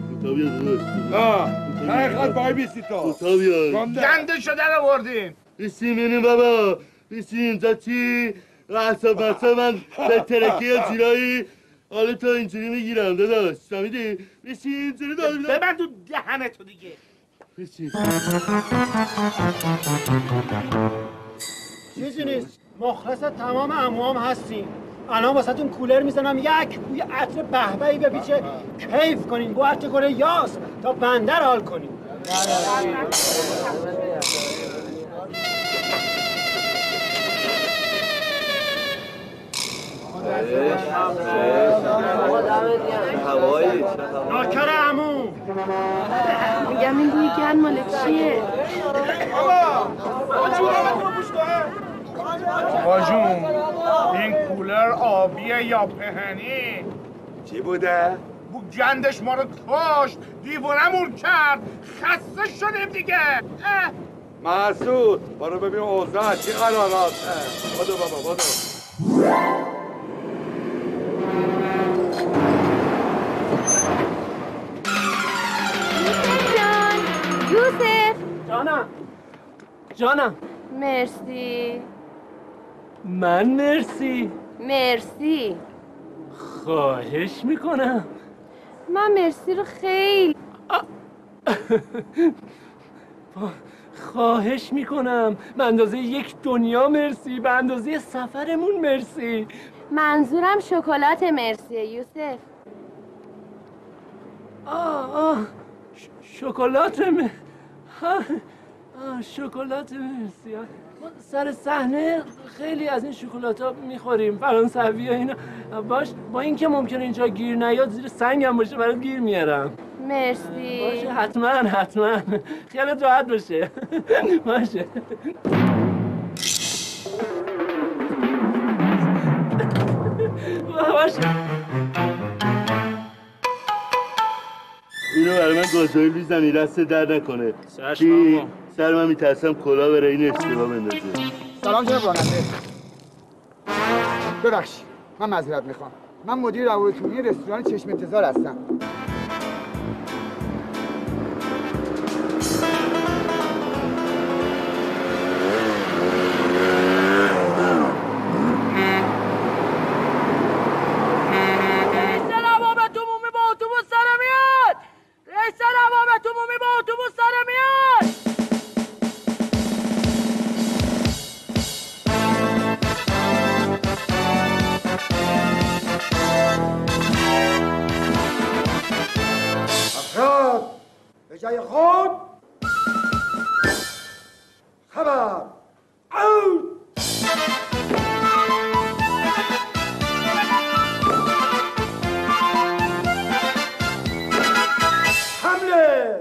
S19: آه نخواد بای بیستی تو.
S16: گندشو در آوردین.
S22: بیستی منیم بابا. بیستی اینجا چی؟ احساب نحساب من به ترکی زیرایی حالا تا اینجوری میگیرم داداش فهمیدی؟ بشین اینجوری داداش
S8: ببند تو دهنتو دیگه.
S22: بشین
S18: چیزی نیست، مخلص تمام عموام هستیم. الان واسهتون کولر میزنم، یک بوی عطر بهبهی بپیچه، کیف کنین، بو عطر گل یاس تا بندر حال کنین. ناکر عمو
S11: میگم این بوی گرم مال چیه؟
S16: آقا جون این کولر آبیه یا پهنی؟
S14: چی بوده؟
S16: بو گندش ما رو کشت، دیوونمون کرد، خسته شدیم دیگه.
S14: مسعود برو ببین اوضاع چی قراراته. بادو بابا بادو.
S13: جان یوسف
S20: جانم جانم
S11: مرسی.
S20: من مرسی
S11: مرسی.
S20: خواهش میکنم.
S11: من مرسی رو خیلی
S20: خواهش میکنم. به اندازه یک دنیا مرسی، به اندازه سفرمون مرسی.
S11: منظورم شکلات مرسیه یوسف.
S20: آه آه ش- شکلات م... آه شکلات مرسی. ما سر صحنه خیلی از این شکلات ها میخوریم، فرانسوی اینا. باش با اینکه ممکنه اینجا گیر نیاد، زیر سنگم باشه برات گیر میارم.
S11: مرسی.
S20: باشه حتما حتما، خیالت راحت باشه. باشه باشه.
S22: اینو برای من گازوئیل میزنی دست در نکنه.
S8: چشم آقا.
S22: سر من میترسم کلا بره این اشتباه بندازه.
S10: سلام جناب راننده. ببخشید من معذرت میخوام. من مدیر روابط عمومی رستوران چشم انتظار هستم. به جای خود خبر اوت. حمله.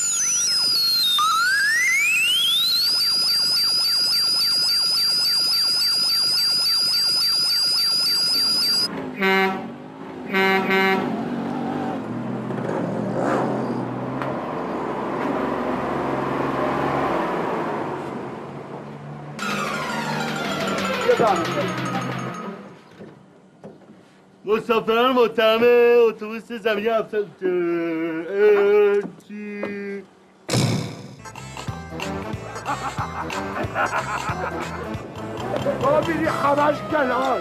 S22: مسافران محترم اتوبوس زمینی هفتاد چی؟
S16: با بیری خبرش کلاش.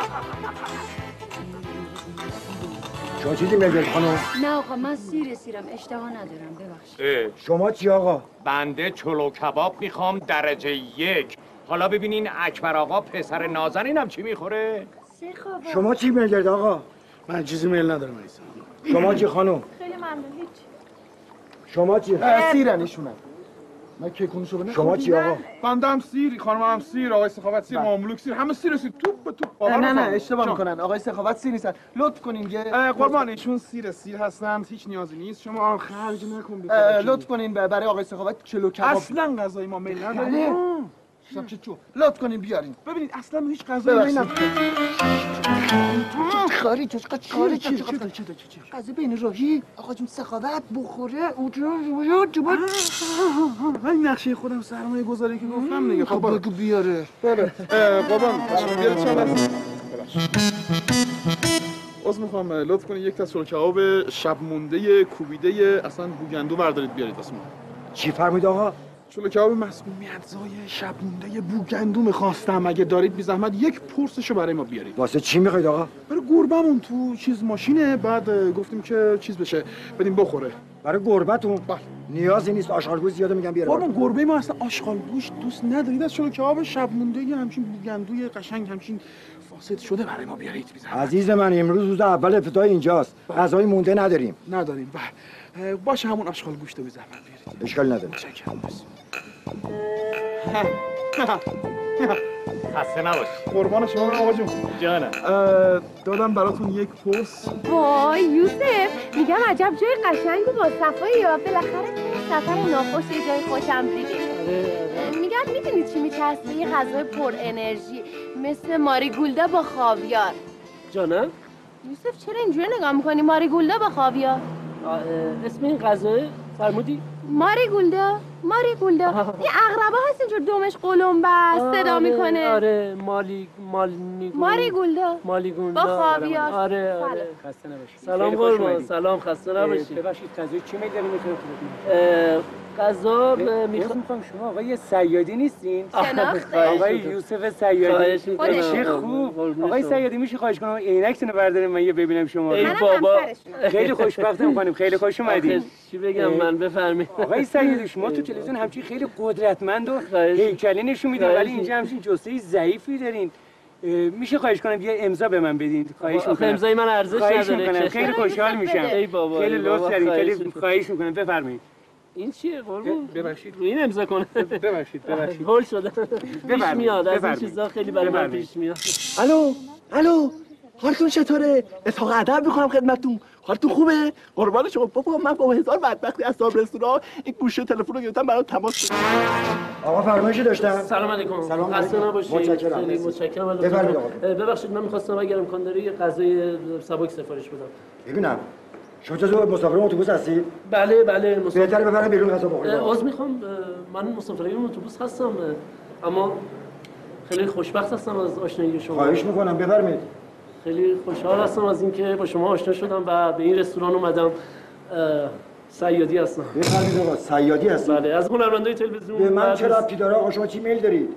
S10: شما چیزی میگید خانم؟
S5: نه آقا من سیر سیرم اشتها ندارم ببخشید.
S10: شما چی آقا؟
S17: بنده چلو کباب میخوام درجه یک. حالا ببینین اکبر آقا پسر نازنینم چی میخوره؟
S5: سخاوت.
S10: شما چی میگید آقا؟
S16: من چیزی میل ندارم ایسا.
S10: شما چی خانم؟
S13: خیلی ممنون. هیچ
S10: شما چی؟
S6: سیرن ایشونم.
S10: من کیکونشو بنه. شما چی آقا؟
S8: بنده هم سیر، خانم هم سیر، آقای سخاوت سیر، ماملوک سیر، همه سیر سیر. توپ به توپ.
S6: نه نه اشتباه میکنن. آقای سخاوت سیر نیستن. لطف کنین یه
S8: قربان ایشون سیر سیر هستن، هیچ نیازی نیست. شما خرج نکن.
S6: لطف کنین برای آقای سخاوت چلو کباب.
S8: اصلا غذای ما میل نداریم.
S6: شب چه چو لطف کنین بیارین.
S8: ببینید اصلا هیچ غذایی میل نداریم.
S6: خاری تو چقدر خاری
S8: چی
S6: چقدر غذا بین راهی آقا جون سخاوت بخوره اونجا یاد تو بعد
S8: این نقشه خودم سرمایه گذاری که گفتم دیگه.
S6: خب بگو بیاره.
S8: بله قربان بیارید چند لحظه. عذر میخوام لطف کنید یک تا سرخ کباب شب مونده کوبیده اصلا بوگندو بردارید بیارید واسه ما.
S10: چی فرمایید آقا؟
S3: چلو کباب مسمومیت زای شب مونده بوگندو میخواستم، اگه دارید بی زحمت یک پرسشو برای ما بیارید.
S10: واسه چی میخواید آقا؟
S3: برای گربمون تو چیز ماشینه، بعد گفتیم که چیز بشه بدیم بخوره.
S10: برای گربتون؟ بله. نیازی نیست، آشغالگوش زیاده میگم بیاره.
S3: بابا گربه ما اصلا آشغالگوش دوست ندارید، از چلو کباب شب مونده یه همچین بوگندوی قشنگ همچین فاسد شده برای ما بیارید بی زحمت.
S10: عزیز من امروز روز اول افتتاح اینجاست. غذای مونده نداریم.
S3: نداریم. بله. باشه همون آشغالگوش رو بی زحمت بیارید.
S10: اشکال نداره.
S3: متشکرم.
S1: خسته نباش.
S3: قربان شما آقا جون.
S1: جانم.
S3: دادم براتون یک پست.
S11: وای یوسف، میگم عجب جای قشنگی با صفایی یا بالاخره که سفر ناخوش یه جای خوشم دیدی. میگم میدونی چی میچسبه؟ یه غذای پر انرژی مثل ماری گولده با خاویار.
S20: جانم؟
S11: یوسف چرا اینجوری نگاه میکنی؟ ماری گولده با خاویار.
S20: اسم این غذای فرمودی؟
S11: ماری گولده، ماری گولده. یه عقربه هست اینجور دومش قلمبه صدا میکنه.
S20: آره مالی مالی
S11: ماری گولده.
S20: مالی گولده
S11: با خاویار.
S20: آره آره.
S10: خسته نباشید.
S20: سلام قربان. سلام خسته نباشید.
S10: ببخشید غذای چی می‌داریم می‌خورید؟
S20: غذا
S10: میخوام شما آقای صیادی نیستین؟
S11: شناخته.
S10: آقای یوسف صیادی. چه خوب. آقای صیادی میشه خواهش کنم عینکتون رو برداریم من یه ببینم شما.
S20: ای بابا
S10: خیلی خوشبختم خانم، خیلی خوش اومدید.
S20: چی بگم من بفرمایید.
S10: آقای صیادی شما تو تلویزیون همچین خیلی قدرتمند و هیکلی نشون میدین ولی اینجا همچین جثه ضعیفی دارین. میشه خواهش کنم یه امضا به من بدین؟ خواهش میکنم.
S20: امضای من ارزش نداره.
S10: خیلی خوشحال میشم.
S20: ای بابا
S10: خیلی لطف دارین. خیلی خواهش میکنم بفرمایید.
S20: این چیه قربون؟
S10: ببخشید.
S20: روی این امضا کنه.
S10: ببخشید ببخشید.
S20: هول شده. پیش میاد از این چیزا خیلی برای من پیش میاد.
S1: الو الو حالتون چطوره؟ اظهار ادب میکنم خدمتتون. حالتون خوبه؟ قربان شما. بابا من با هزار بدبختی از صاحب رستوران این گوشه تلفن رو گرفتم برات تماس بگیرم.
S10: آقا فرمایشی داشتم.
S20: سلام علیکم.
S10: سلام
S20: خسته
S10: علیکم.
S20: نباشید.
S10: متشکرم.
S20: خیلی متشکرم.
S10: بفرمایید آقا.
S20: ببخشید من می‌خواستم اگر امکان داره یه غذای سبک سفارش بدم.
S10: ببینم شما چطور مسافر اتوبوس هستید؟
S20: بله بله مسافر.
S10: بهتره ببرم بیرون غذا بخورید.
S20: عذر میخوام من مسافر اتوبوس هستم اما خیلی خوشبخت هستم از آشنایی شما.
S10: خواهش میکنم بفرمایید.
S20: خیلی خوشحال هستم از اینکه با شما آشنا شدم و به این رستوران اومدم. صیادی هستم.
S10: بفرمایید آقا صیادی هستید؟
S20: بله از هنرمندای تلویزیون.
S10: به من چه ربطی داره آقا؟ شما چی میل دارید؟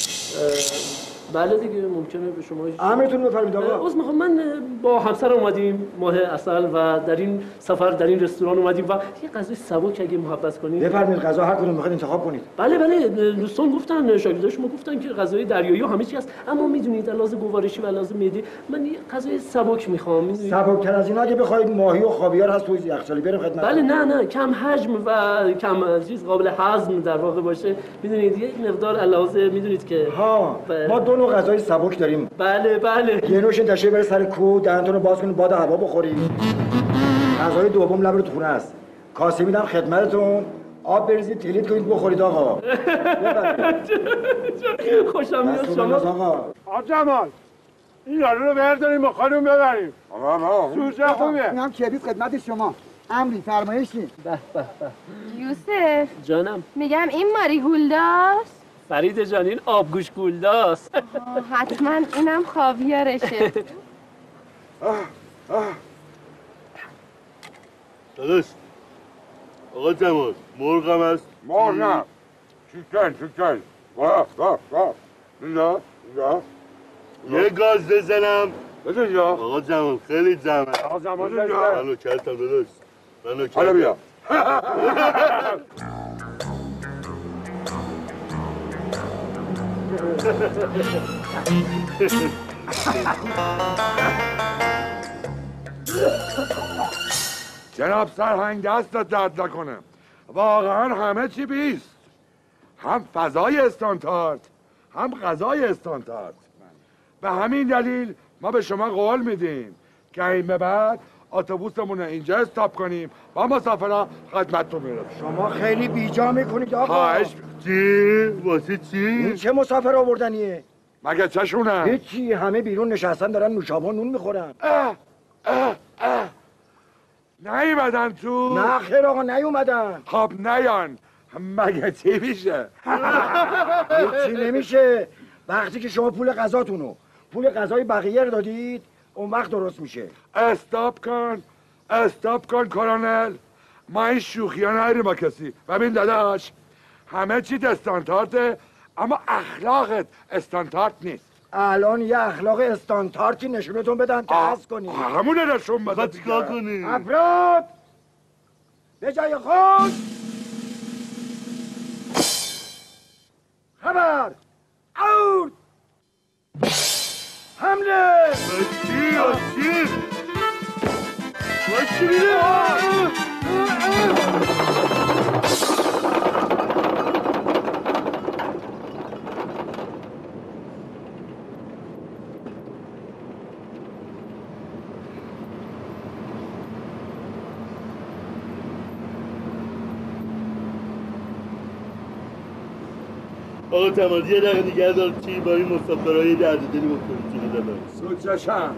S20: بله دیگه ممکنه به شما
S10: امرتون بفرمایید آقا.
S20: عذر میخوام من با همسر اومدیم ماه عسل و در این سفر در این رستوران اومدیم و یه غذای سبک اگه محبت کنید.
S10: بفرمایید غذا هر کدوم میخواید انتخاب کنید.
S20: بله بله دوستان گفتن شاگردای شما گفتن که غذای دریایی و همه چی هست اما میدونید لازم گوارشی و لازم معده من یه غذای سبک میخوام. میدونید
S10: سبک‌تر از اینا اگه بخواید ماهی و خاویار هست توی یخچالی بریم خدمت.
S20: بله نه نه کم حجم و کم چیز قابل هضم در واقع باشه. میدونید یه مقدار علاوه میدونید که
S10: ها ما دو نوع غذای سبک داریم.
S20: بله بله.
S10: یه نوعش تشریف بره سر کو دهنتون رو باز کنید باد هوا بخورید. غذای دوم لب رو تو خونه است. کاسه میدم خدمتتون. آب بریزید تلیت کنید بخورید آقا.
S20: خوشم میاد شما.
S16: آقا جمال این یارو رو برداریم با خانم ببریم.
S10: آقا ما
S16: سوژه خوبه.
S10: اینم کبریت خدمت شما. امری فرمایشی.
S20: به به به.
S11: یوسف
S20: جانم.
S11: میگم این ماری گولداست.
S20: فرید جان این آبگوش گولداست.
S11: حتما اینم خاویارشه.
S22: داداش آقا جمال مرغ هم هست؟
S16: مرغ نه چیکن چیکن واه واه واه اینجا اینجا
S22: یه گاز بزنم
S16: بزن اینجا
S22: آقا جمال خیلی جمعه
S16: آقا جمال
S22: من نوکرتم داداش من نوکرتم
S16: حالا بیا جناب سرهنگ دستت درد نکنه واقعا همه چی بیست هم فضای استاندارد هم غذای استاندارد به همین دلیل ما به شما قول میدیم که این به بعد اتوبوسمون رو اینجا استاپ کنیم با مسافرها خدمتتون میرسیم.
S10: شما خیلی بیجا میکنید آقا.
S22: خواهش چی؟ واسه چی؟
S10: این چه مسافر آوردنیه؟
S16: مگه چشونه؟
S10: هیچی همه بیرون نشستن دارن نوشابه نون میخورن.
S16: اه اه اه نیومدن تو؟
S10: نه خیر آقا نیومدن.
S16: خب نیان مگه چی میشه؟
S10: هیچی نمیشه. وقتی که شما پول غذاتونو پول غذای بقیه رو دادید اون وقت درست میشه.
S16: استاپ کن استاپ کن کلونل ما این شوخی ها نداریم با کسی. ببین داداش همه چیت استاندارده اما اخلاقت استاندارد نیست.
S10: الان یه اخلاق استانداردی نشونتون بدن که حس کنید.
S16: همونه نشون بده.
S22: چیکار کنی؟
S10: افراد به جای خود خبر اوت حمله
S22: بچی آچی بچی بیره آقا تمام یه دقیقه دیگه دار چی با این مسافرهای درد دلی بکنید جونه دادم
S16: سوچشم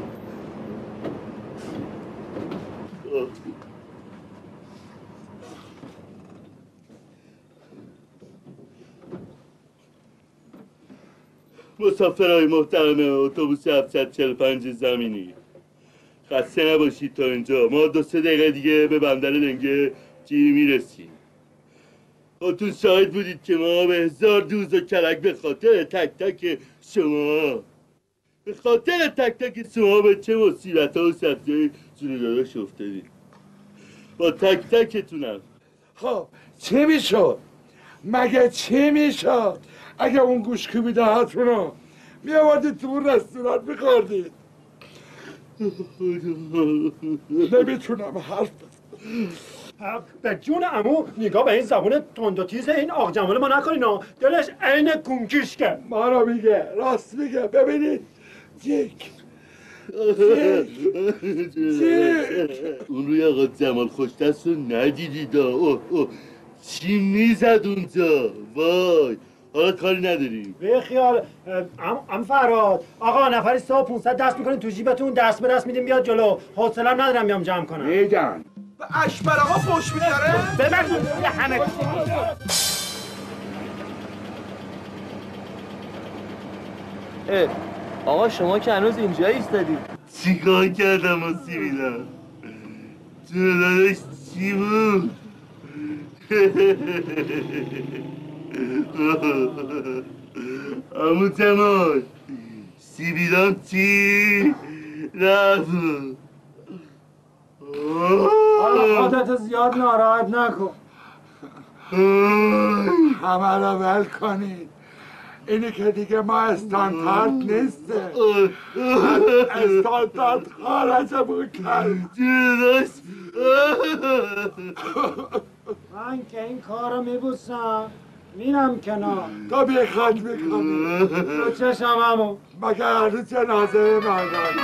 S22: مسافرهای محترم اتوبوس هفتصد و چهل و پنج زمینی خسته نباشید تا اینجا. ما دو سه دقیقه دیگه به بندر لنگه جی میرسیم. خودتون شاهد بودید که ما به هزار دوز و کلک به خاطر تک تک شما به خاطر تک تک شما به چه مصیبت ها و سبزی جون داداش افتادید. با تک تکتونم.
S16: خب چی میشد؟ مگه چی میشد؟ اگه اون گوش کوبیده هاتونو میآوردید تو اون رستوران میخوردید. نمیتونم حرف بزنم.
S18: به جون عمو نگاه به این زبون تند و تیز این آق جمال ما نکنین ها. دلش عین کنکیشکه.
S16: ما رو میگه راست میگه. ببینید جیک
S22: اون روی آقا جمال خوشدست رو ندیدید. اوه اوه چی میزد اونجا؟ وای حالا کاری نداریم.
S18: به خیال ام, ام فراد آقا نفری سه و پونصد دست میکنین تو جیبتون دست به دست میدیم بیاد جلو. حوصله‌ام ندارم بیام جمع کنم.
S16: میگم
S3: به اشبر آقا فوش میداره؟
S17: ببرد یه همه
S12: اه آقا شما که هنوز اینجا ایستادید.
S22: چیکار کردم و سیبیلم؟ جون داداش چی بود؟ عمو جمال سیبیلم چی؟ رفت.
S10: حالا خودت زیاد ناراحت نکن.
S16: همه رو ول کنید. اینی که دیگه ما استاندارد نیسته. استاندارد خارجمون کرد.
S10: من که این کار رو میبوسم میرم کنار.
S16: تو بیخواد میکنی.
S10: تو چشم همون
S16: مگه هنوز جنازه مردم.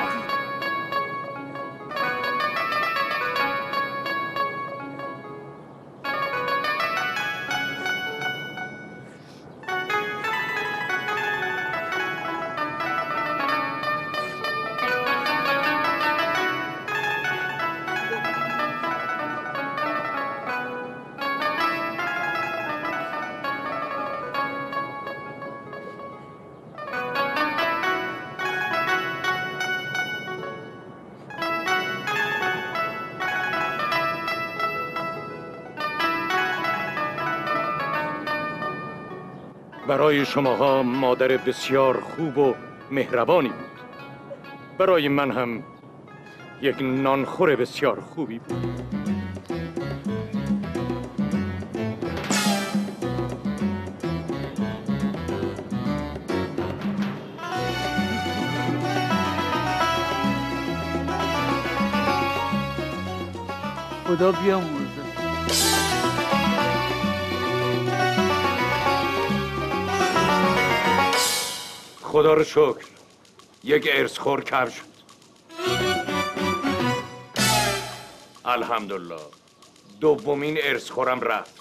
S15: برای شماها مادر بسیار خوب و مهربانی بود. برای من هم یک نانخور بسیار خوبی بود.
S2: خدا بیامرزه.
S15: خدا رو شکر یک ارزخور کم شد. الحمدلله دومین ارزخورم رفت.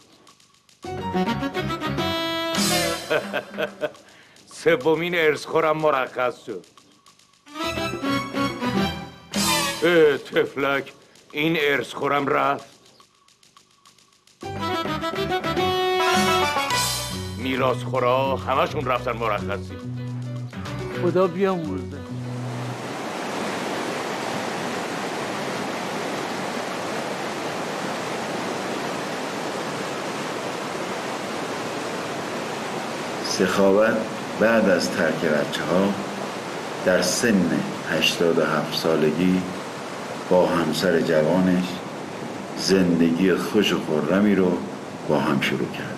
S15: سومین ارزخورم مرخص شد. اه تفلک این ارزخورم رفت. میراثخورا همشون رفتن مرخصی.
S2: خدا بیامرزه.
S4: سخاوت بعد از ترک بچه ها در سن هشتاد و هفت سالگی با همسر جوانش زندگی خوش و خرمی رو با هم شروع کرد.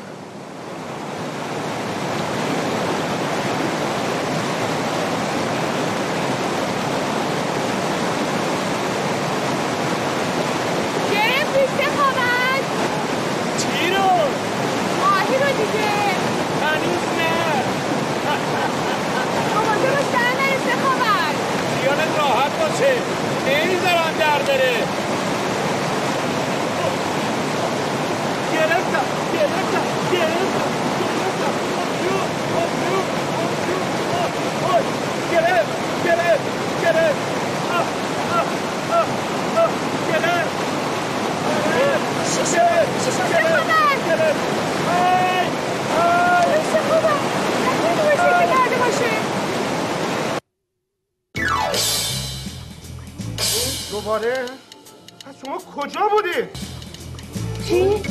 S8: دوباره؟ پس شما کجا بودی؟
S5: چی؟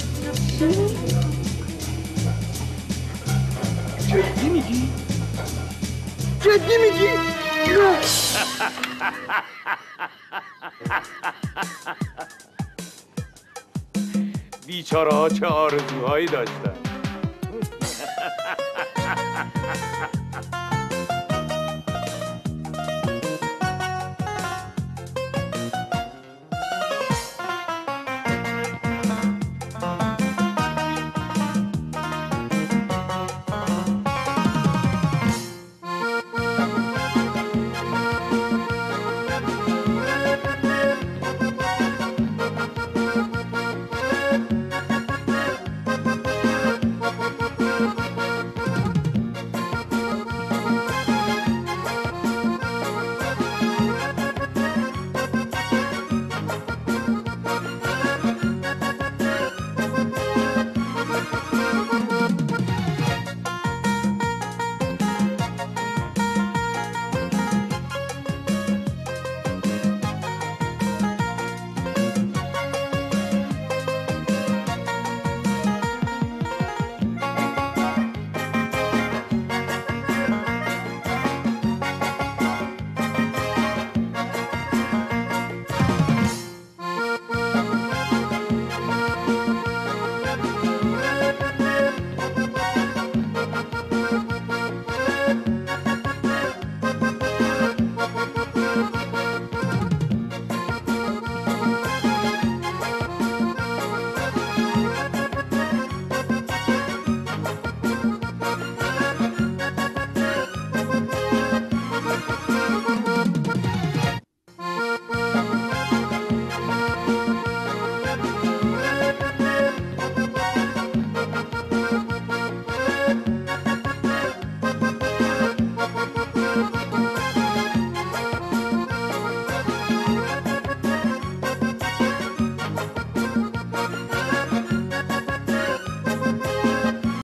S8: جدی میگی؟
S6: جدی میگی؟
S15: بیچاره ها چه آرزوهایی داشتن.